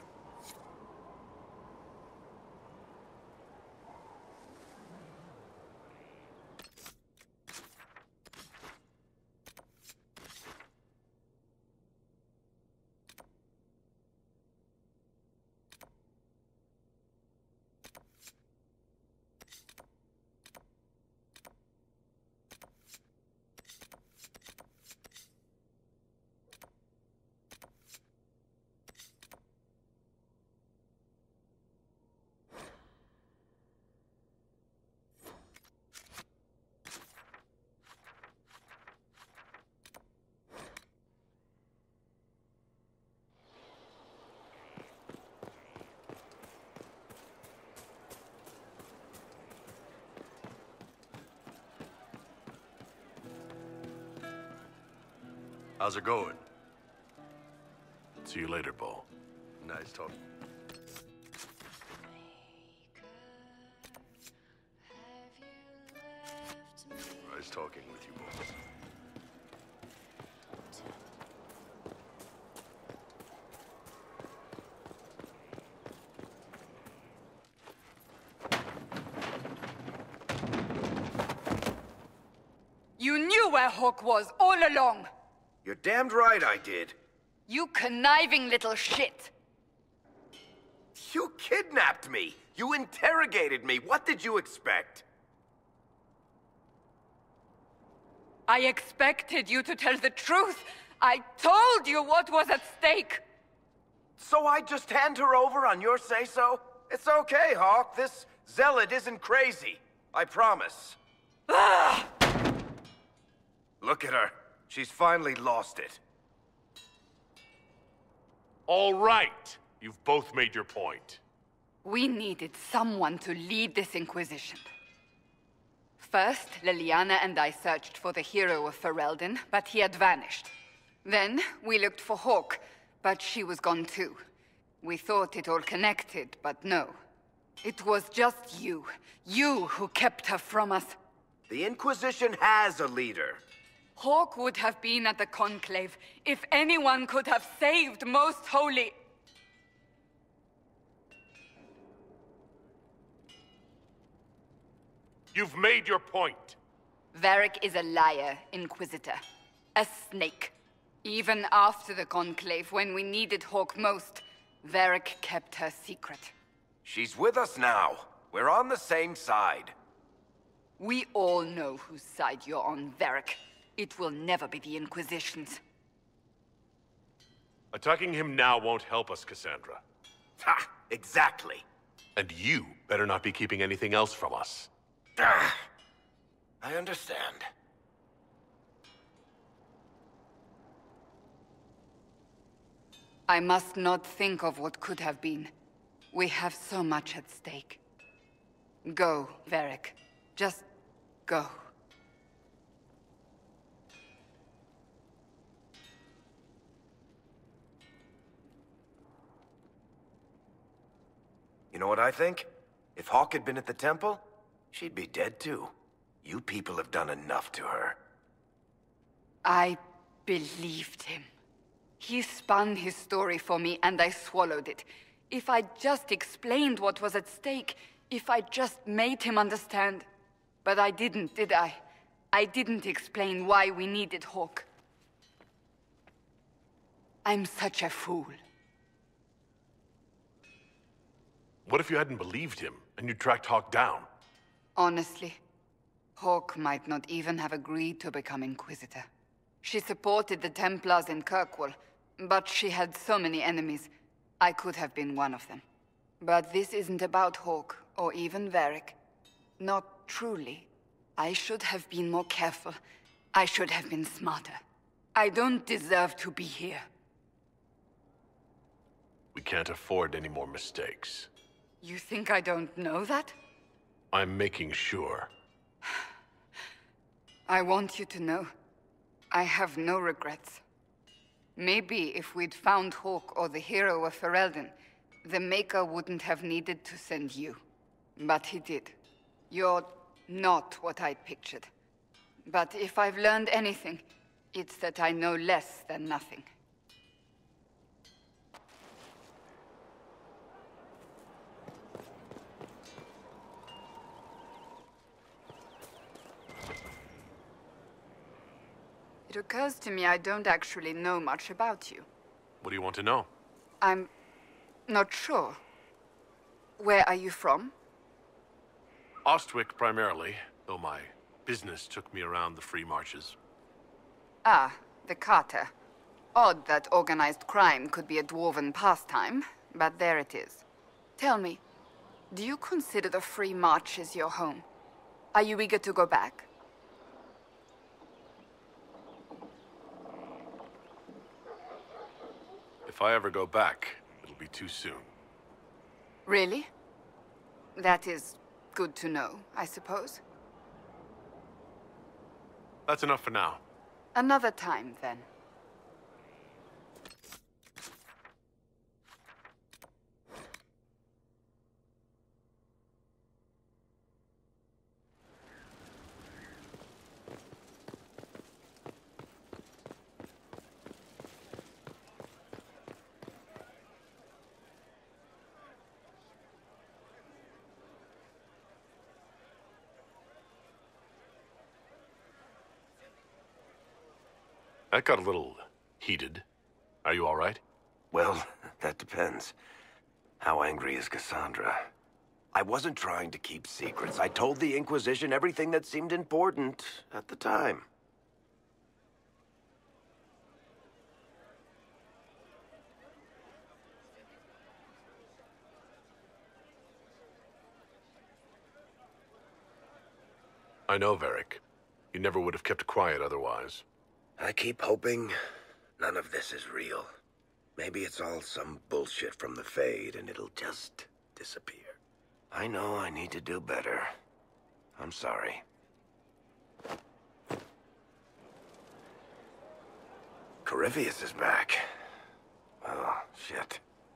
How's it going? See you later, Bo. Nice talking. Nice talking with you, Bo. You knew where Hawk was all along! You're damned right I did. You conniving little shit! You kidnapped me! You interrogated me! What did you expect? I expected you to tell the truth! I told you what was at stake! So I just hand her over on your say-so? It's okay, Hawk. This zealot isn't crazy. I promise. Ah! Look at her. She's finally lost it. All right! You've both made your point. We needed someone to lead this Inquisition. First, Leliana and I searched for the hero of Ferelden, but he had vanished. Then, we looked for Hawk, but she was gone too. We thought it all connected, but no. It was just you. You who kept her from us. The Inquisition has a leader. Hawk would have been at the Conclave if anyone could have saved Most Holy. You've made your point. Varric is a liar, Inquisitor. A snake. Even after the Conclave, when we needed Hawk most, Varric kept her secret. She's with us now. We're on the same side. We all know whose side you're on, Varric. It will never be the Inquisition's. Attacking him now won't help us, Cassandra. Ha! Exactly. And you better not be keeping anything else from us. Ah, I understand. I must not think of what could have been. We have so much at stake. Go, Varric. Just go. You know what I think? If Hawk had been at the temple, she'd be dead too. You people have done enough to her. I believed him. He spun his story for me, and I swallowed it. If I just explained what was at stake, if I just made him understand. But I didn't, did I? I didn't explain why we needed Hawk. I'm such a fool. What if you hadn't believed him, and you tracked Hawk down? Honestly, Hawk might not even have agreed to become Inquisitor. She supported the Templars in Kirkwall, but she had so many enemies. I could have been one of them. But this isn't about Hawk, or even Varric. Not truly. I should have been more careful. I should have been smarter. I don't deserve to be here. We can't afford any more mistakes. You think I don't know that? I'm making sure. I want you to know. I have no regrets. Maybe if we'd found Hawke or the hero of Ferelden, the Maker wouldn't have needed to send you. But he did. You're not what I'd pictured. But if I've learned anything, it's that I know less than nothing. It occurs to me I don't actually know much about you. What do you want to know? I'm not sure. Where are you from? Ostwick, primarily, though my business took me around the free marches. Ah, the Carter. Odd that organized crime could be a dwarven pastime, but there it is. Tell me, do you consider the Free Marches your home? Are you eager to go back? If I ever go back, it'll be too soon. Really? That is good to know, I suppose. That's enough for now. Another time, then. That got a little heated. Are you all right? Well, that depends. How angry is Cassandra? I wasn't trying to keep secrets. I told the Inquisition everything that seemed important at the time. I know, Varric. You never would have kept quiet otherwise. I keep hoping none of this is real. Maybe it's all some bullshit from the Fade and it'll just disappear. I know I need to do better. I'm sorry. Corypheus is back. Oh, shit.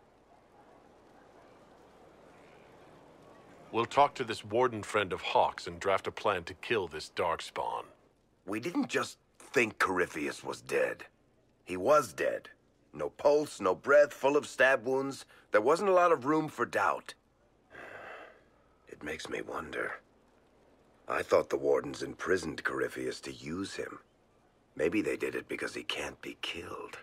We'll talk to this warden friend of Hawke's and draft a plan to kill this Darkspawn. We didn't just think Corypheus was dead. He was dead. No pulse, no breath, full of stab wounds. There wasn't a lot of room for doubt. It makes me wonder. I thought the Wardens imprisoned Corypheus to use him. Maybe they did it because he can't be killed.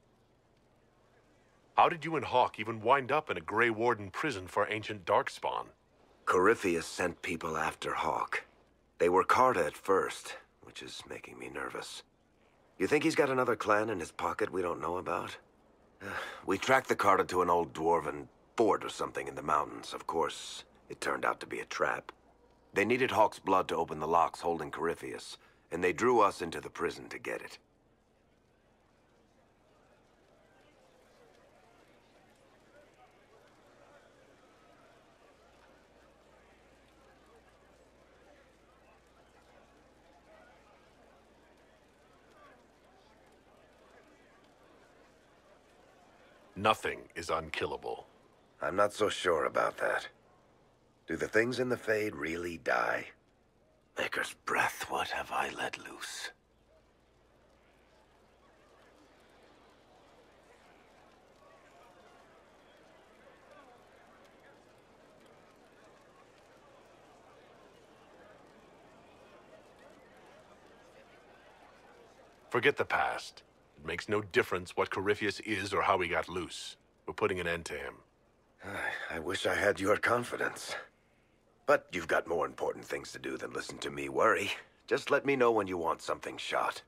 How did you and Hawke even wind up in a Grey Warden prison for ancient Darkspawn? Corypheus sent people after Hawke. They were Carta at first, which is making me nervous. You think he's got another clan in his pocket we don't know about? Uh, we tracked the Carta to an old dwarven fort or something in the mountains. Of course, it turned out to be a trap. They needed Hawke's blood to open the locks holding Corypheus, and they drew us into the prison to get it. Nothing is unkillable. I'm not so sure about that. Do the things in the Fade really die? Maker's breath, what have I let loose? Forget the past. It makes no difference what Corypheus is or how he got loose. We're putting an end to him. I wish I had your confidence. But you've got more important things to do than listen to me worry. Just let me know when you want something shot.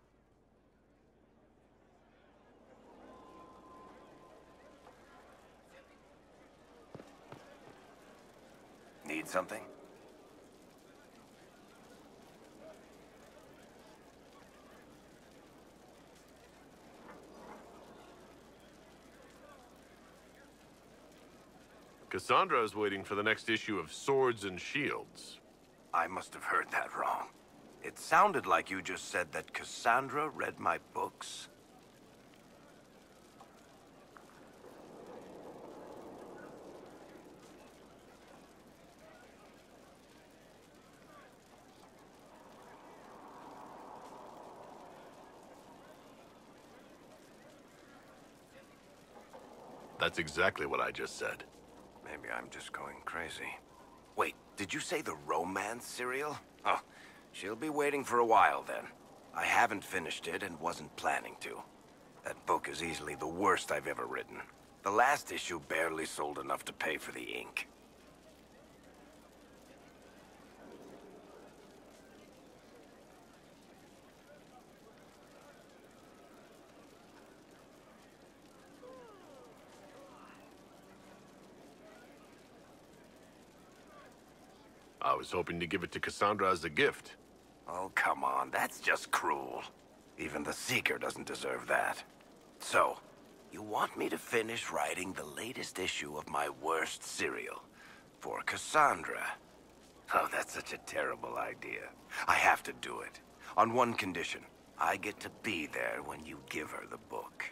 Need something? Cassandra is waiting for the next issue of Swords and Shields. I must have heard that wrong. It sounded like you just said that Cassandra read my books. That's exactly what I just said. Maybe I'm just going crazy. Wait, did you say the romance serial? Oh, she'll be waiting for a while then. I haven't finished it and wasn't planning to. That book is easily the worst I've ever written. The last issue barely sold enough to pay for the ink. I was hoping to give it to Cassandra as a gift. Oh, come on, that's just cruel. Even the Seeker doesn't deserve that. So, you want me to finish writing the latest issue of my worst serial for Cassandra? Oh, that's such a terrible idea. I have to do it. On one condition. I get to be there when you give her the book.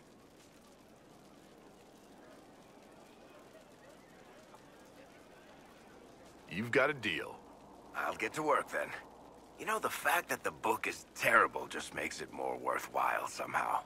You've got a deal. I'll get to work then. You know, the fact that the book is terrible just makes it more worthwhile somehow.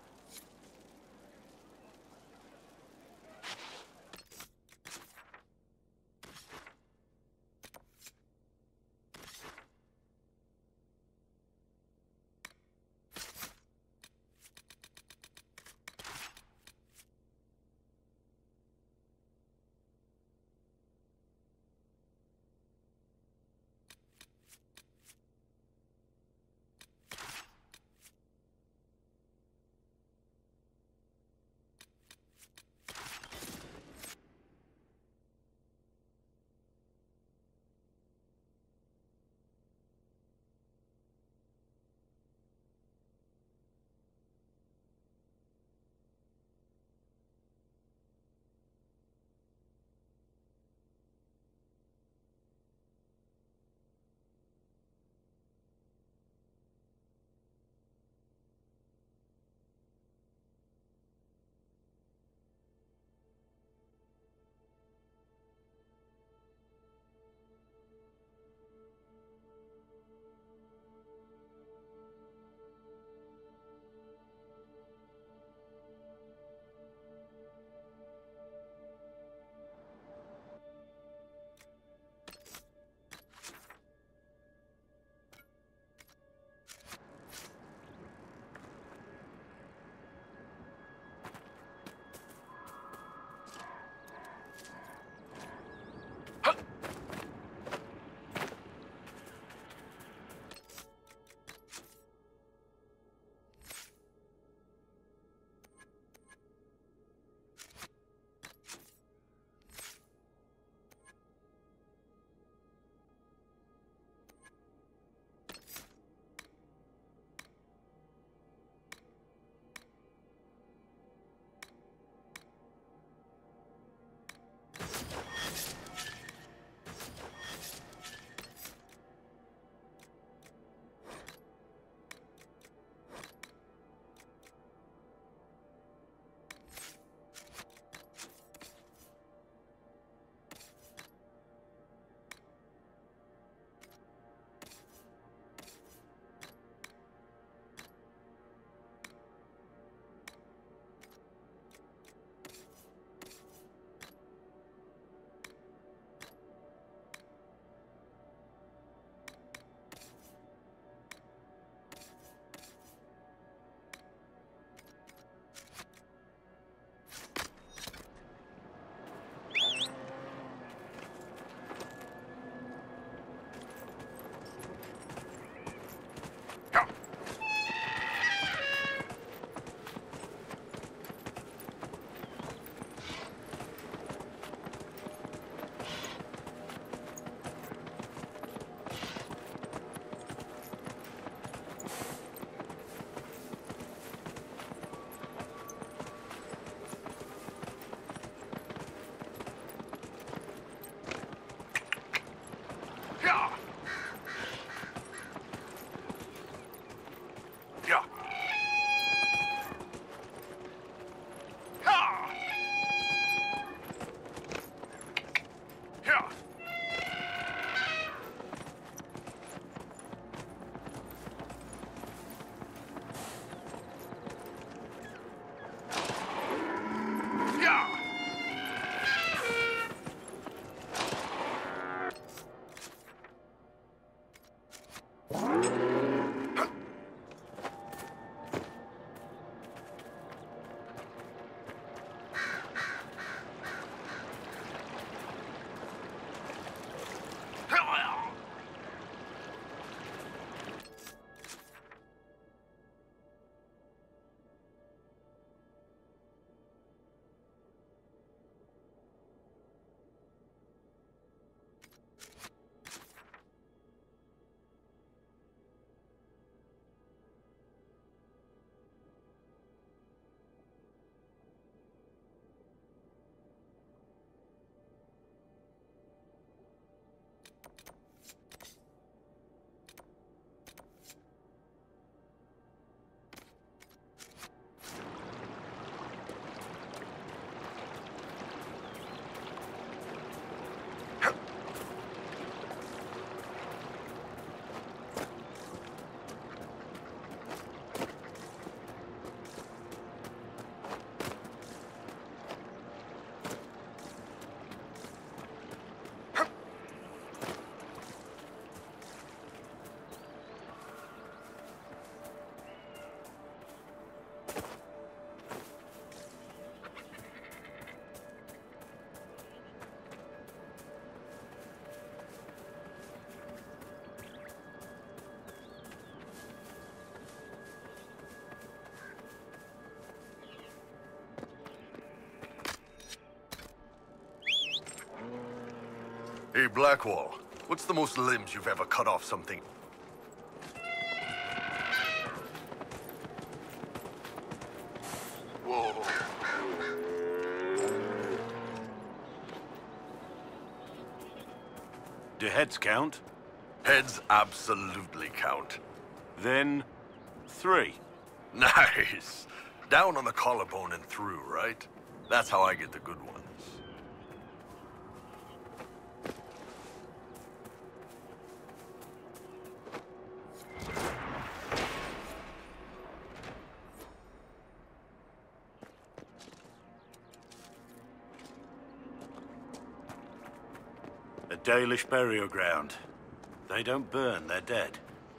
Hey, Blackwall. What's the most limbs you've ever cut off something? Whoa. Do heads count? Heads absolutely count. Then, three. Nice. Down on the collarbone and through, right? That's how I get the good ones. A Dalish burial ground. They don't burn, they're dead.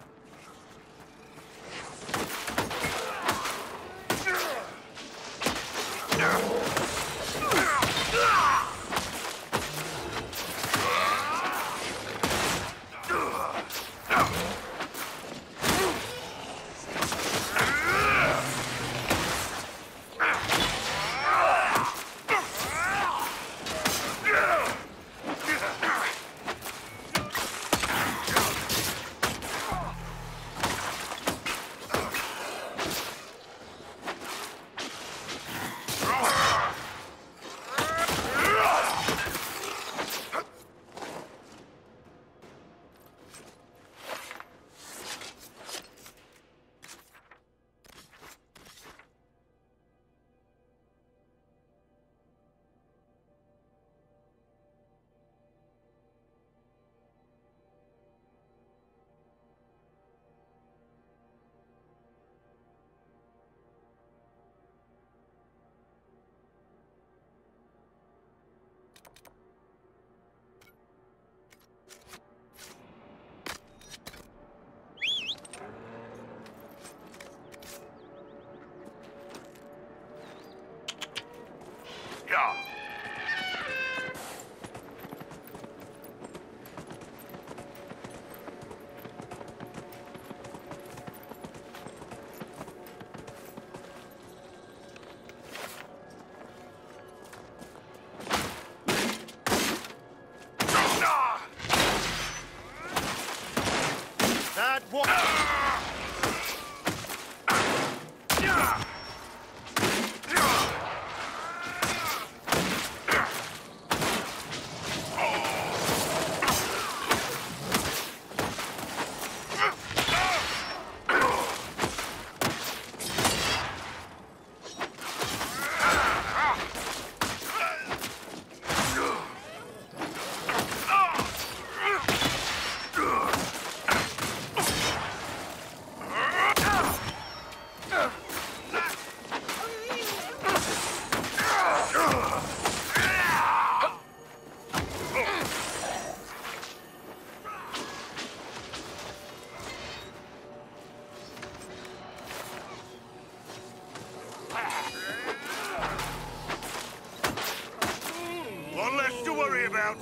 One less to worry about.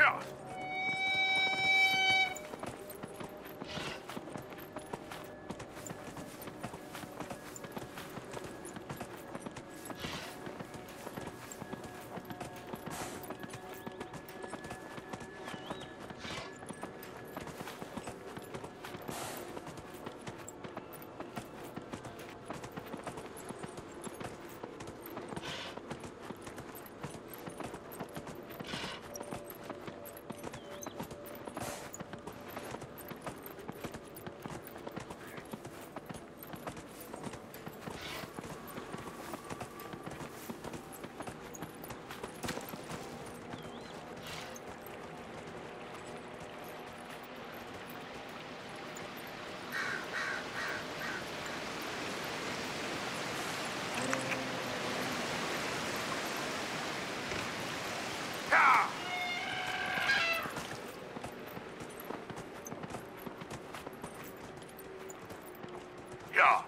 Yeah. Yeah.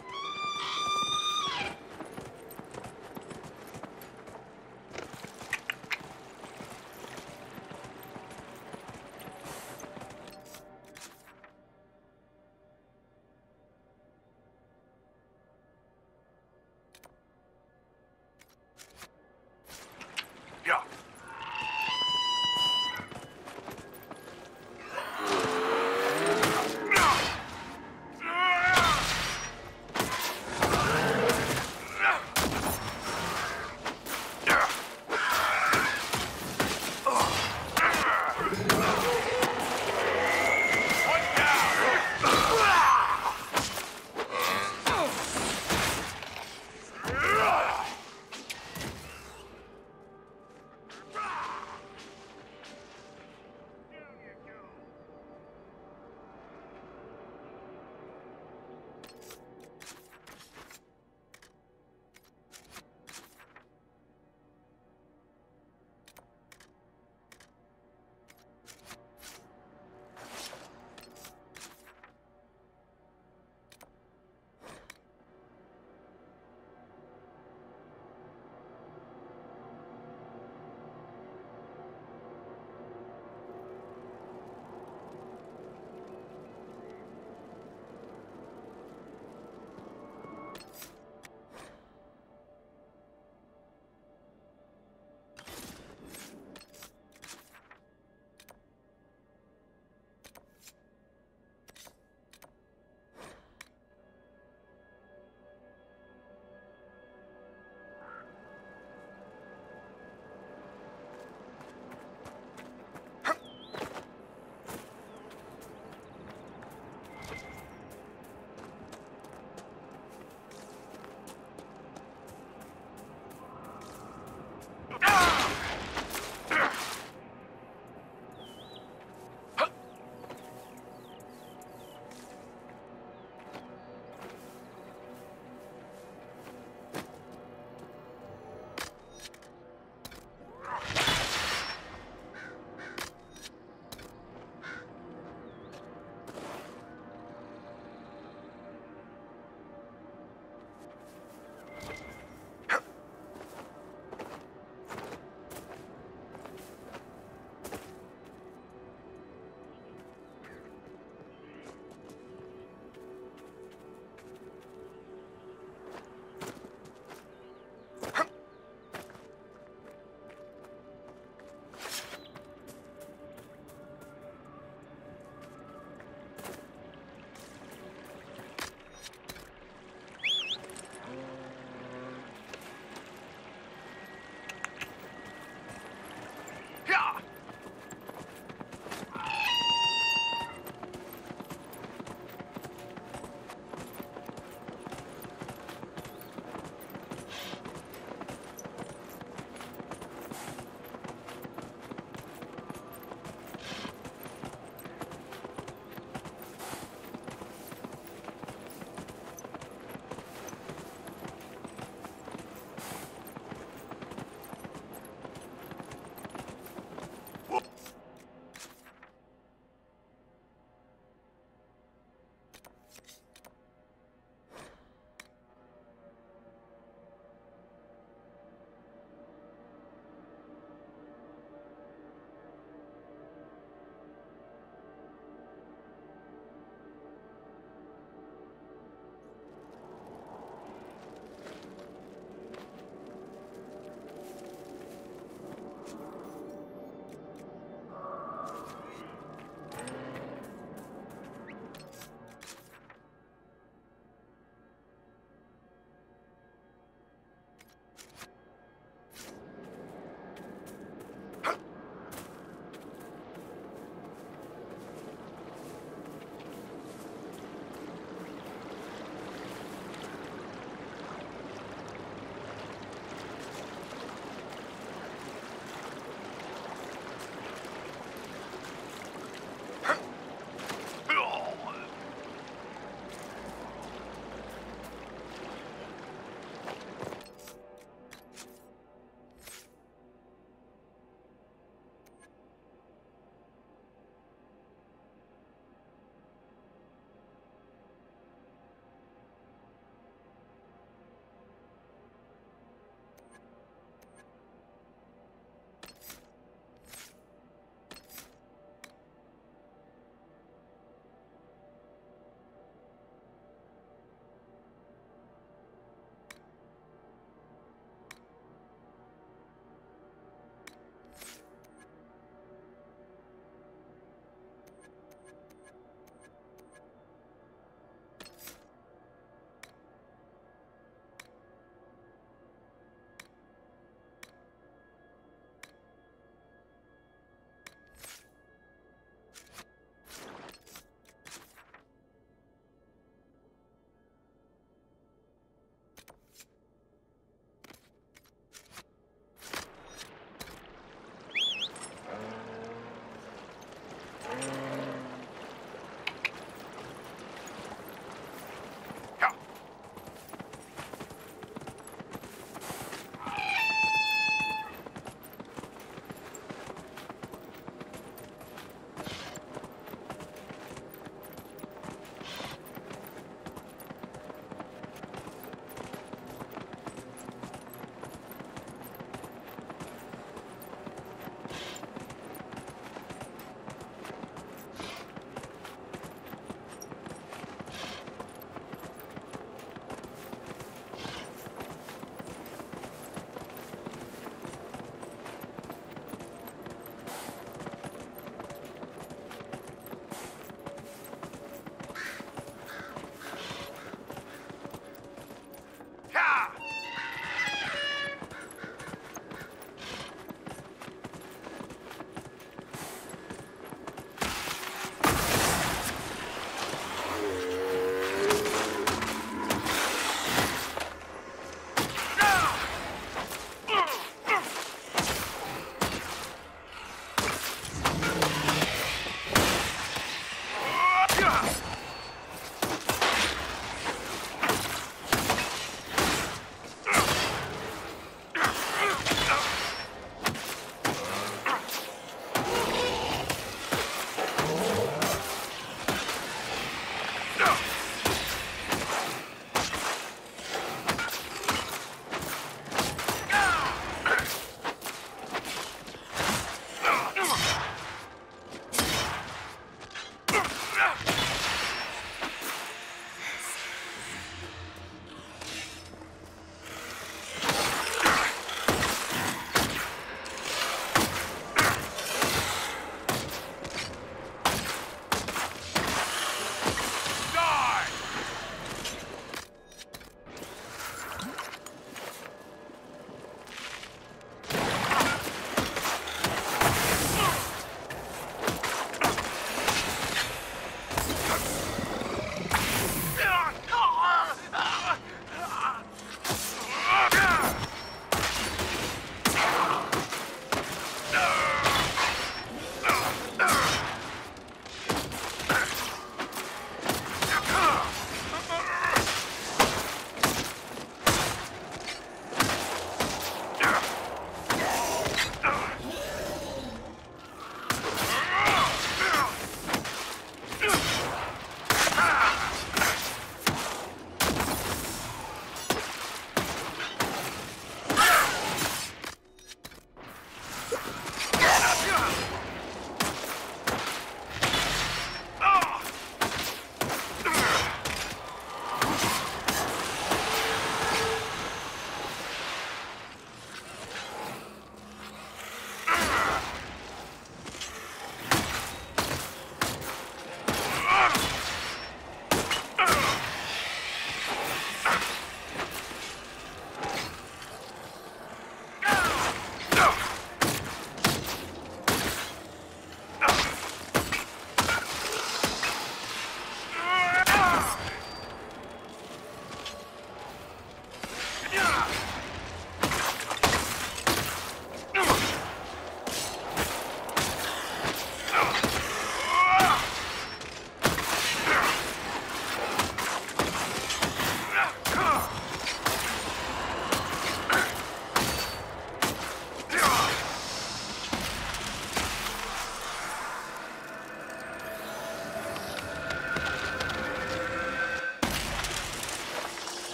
Yeah.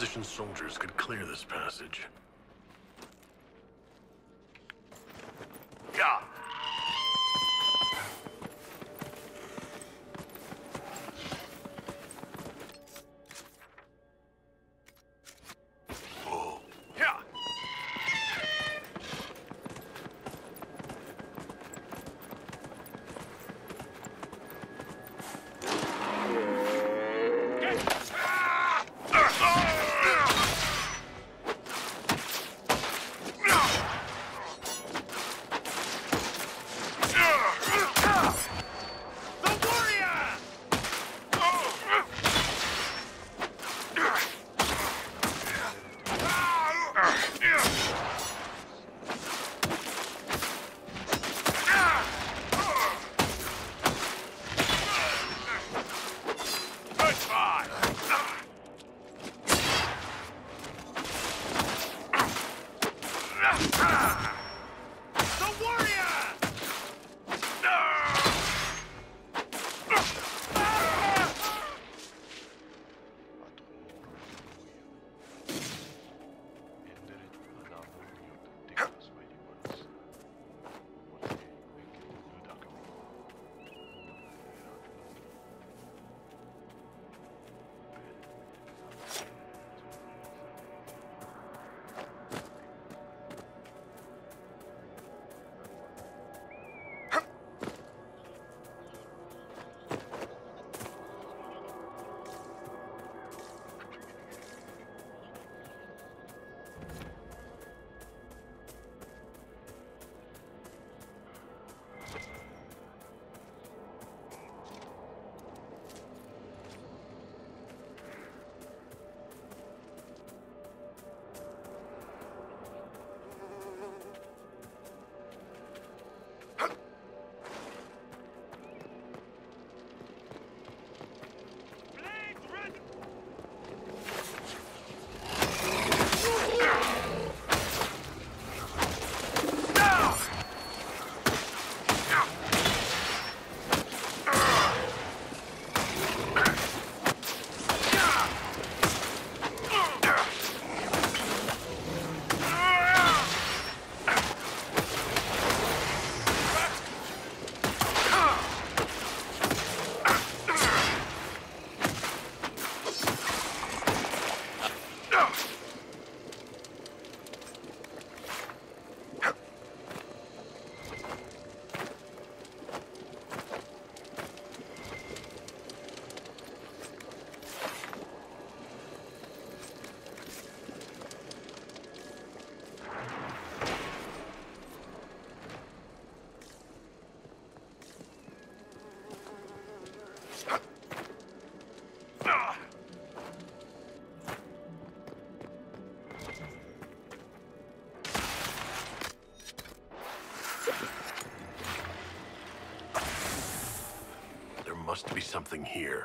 Inquisition soldiers could clear this passage. Yeah. Must be something here.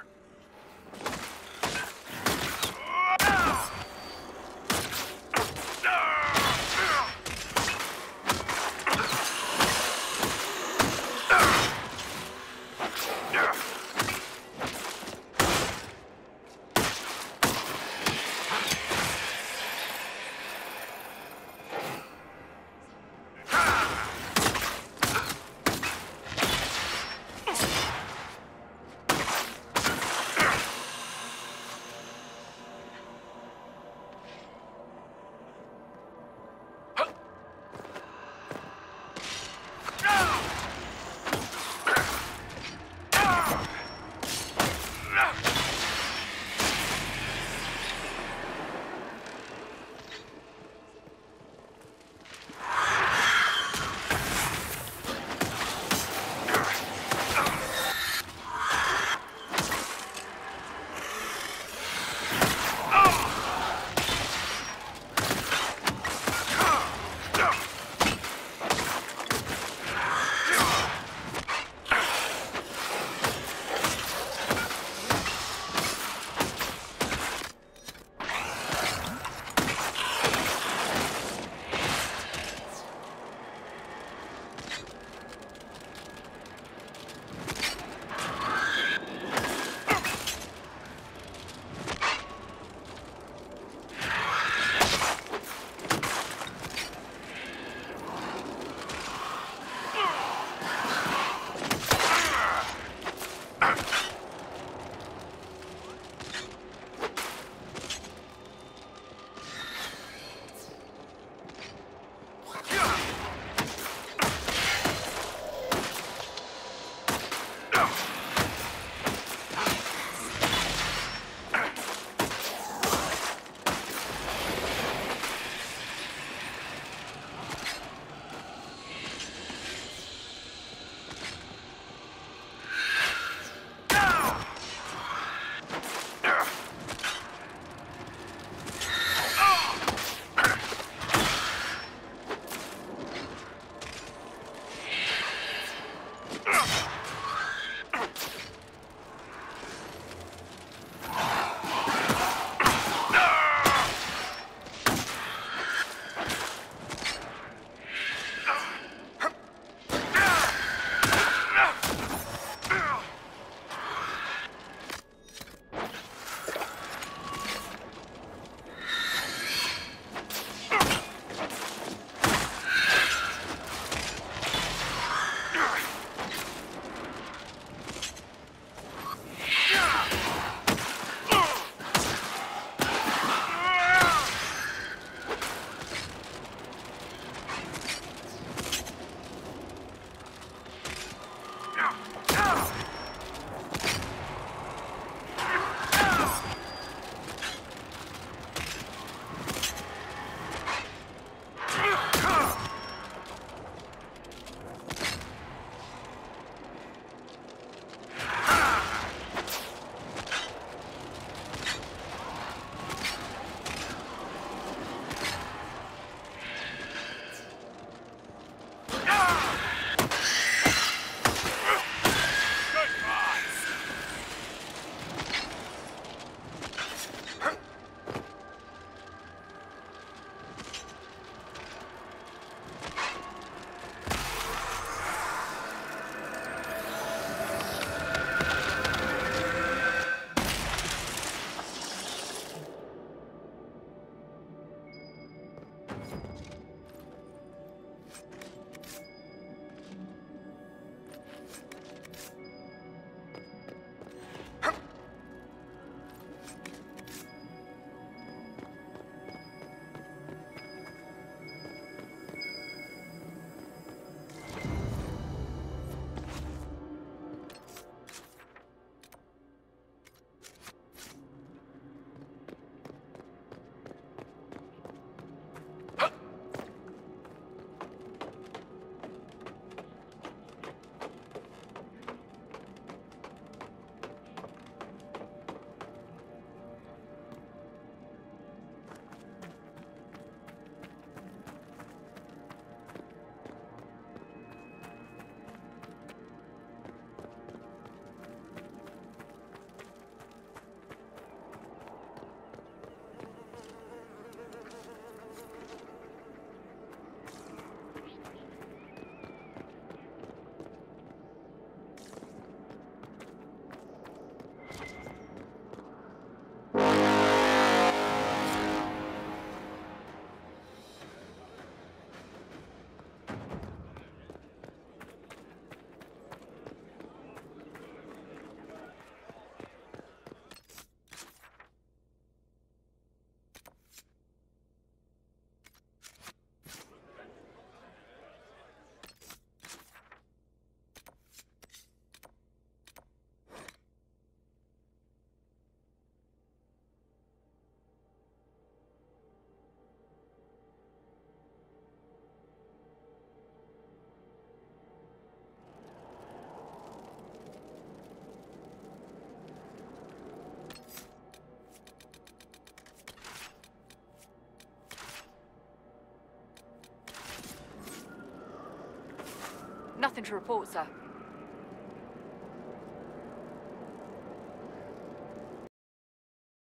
Nothing to report, sir.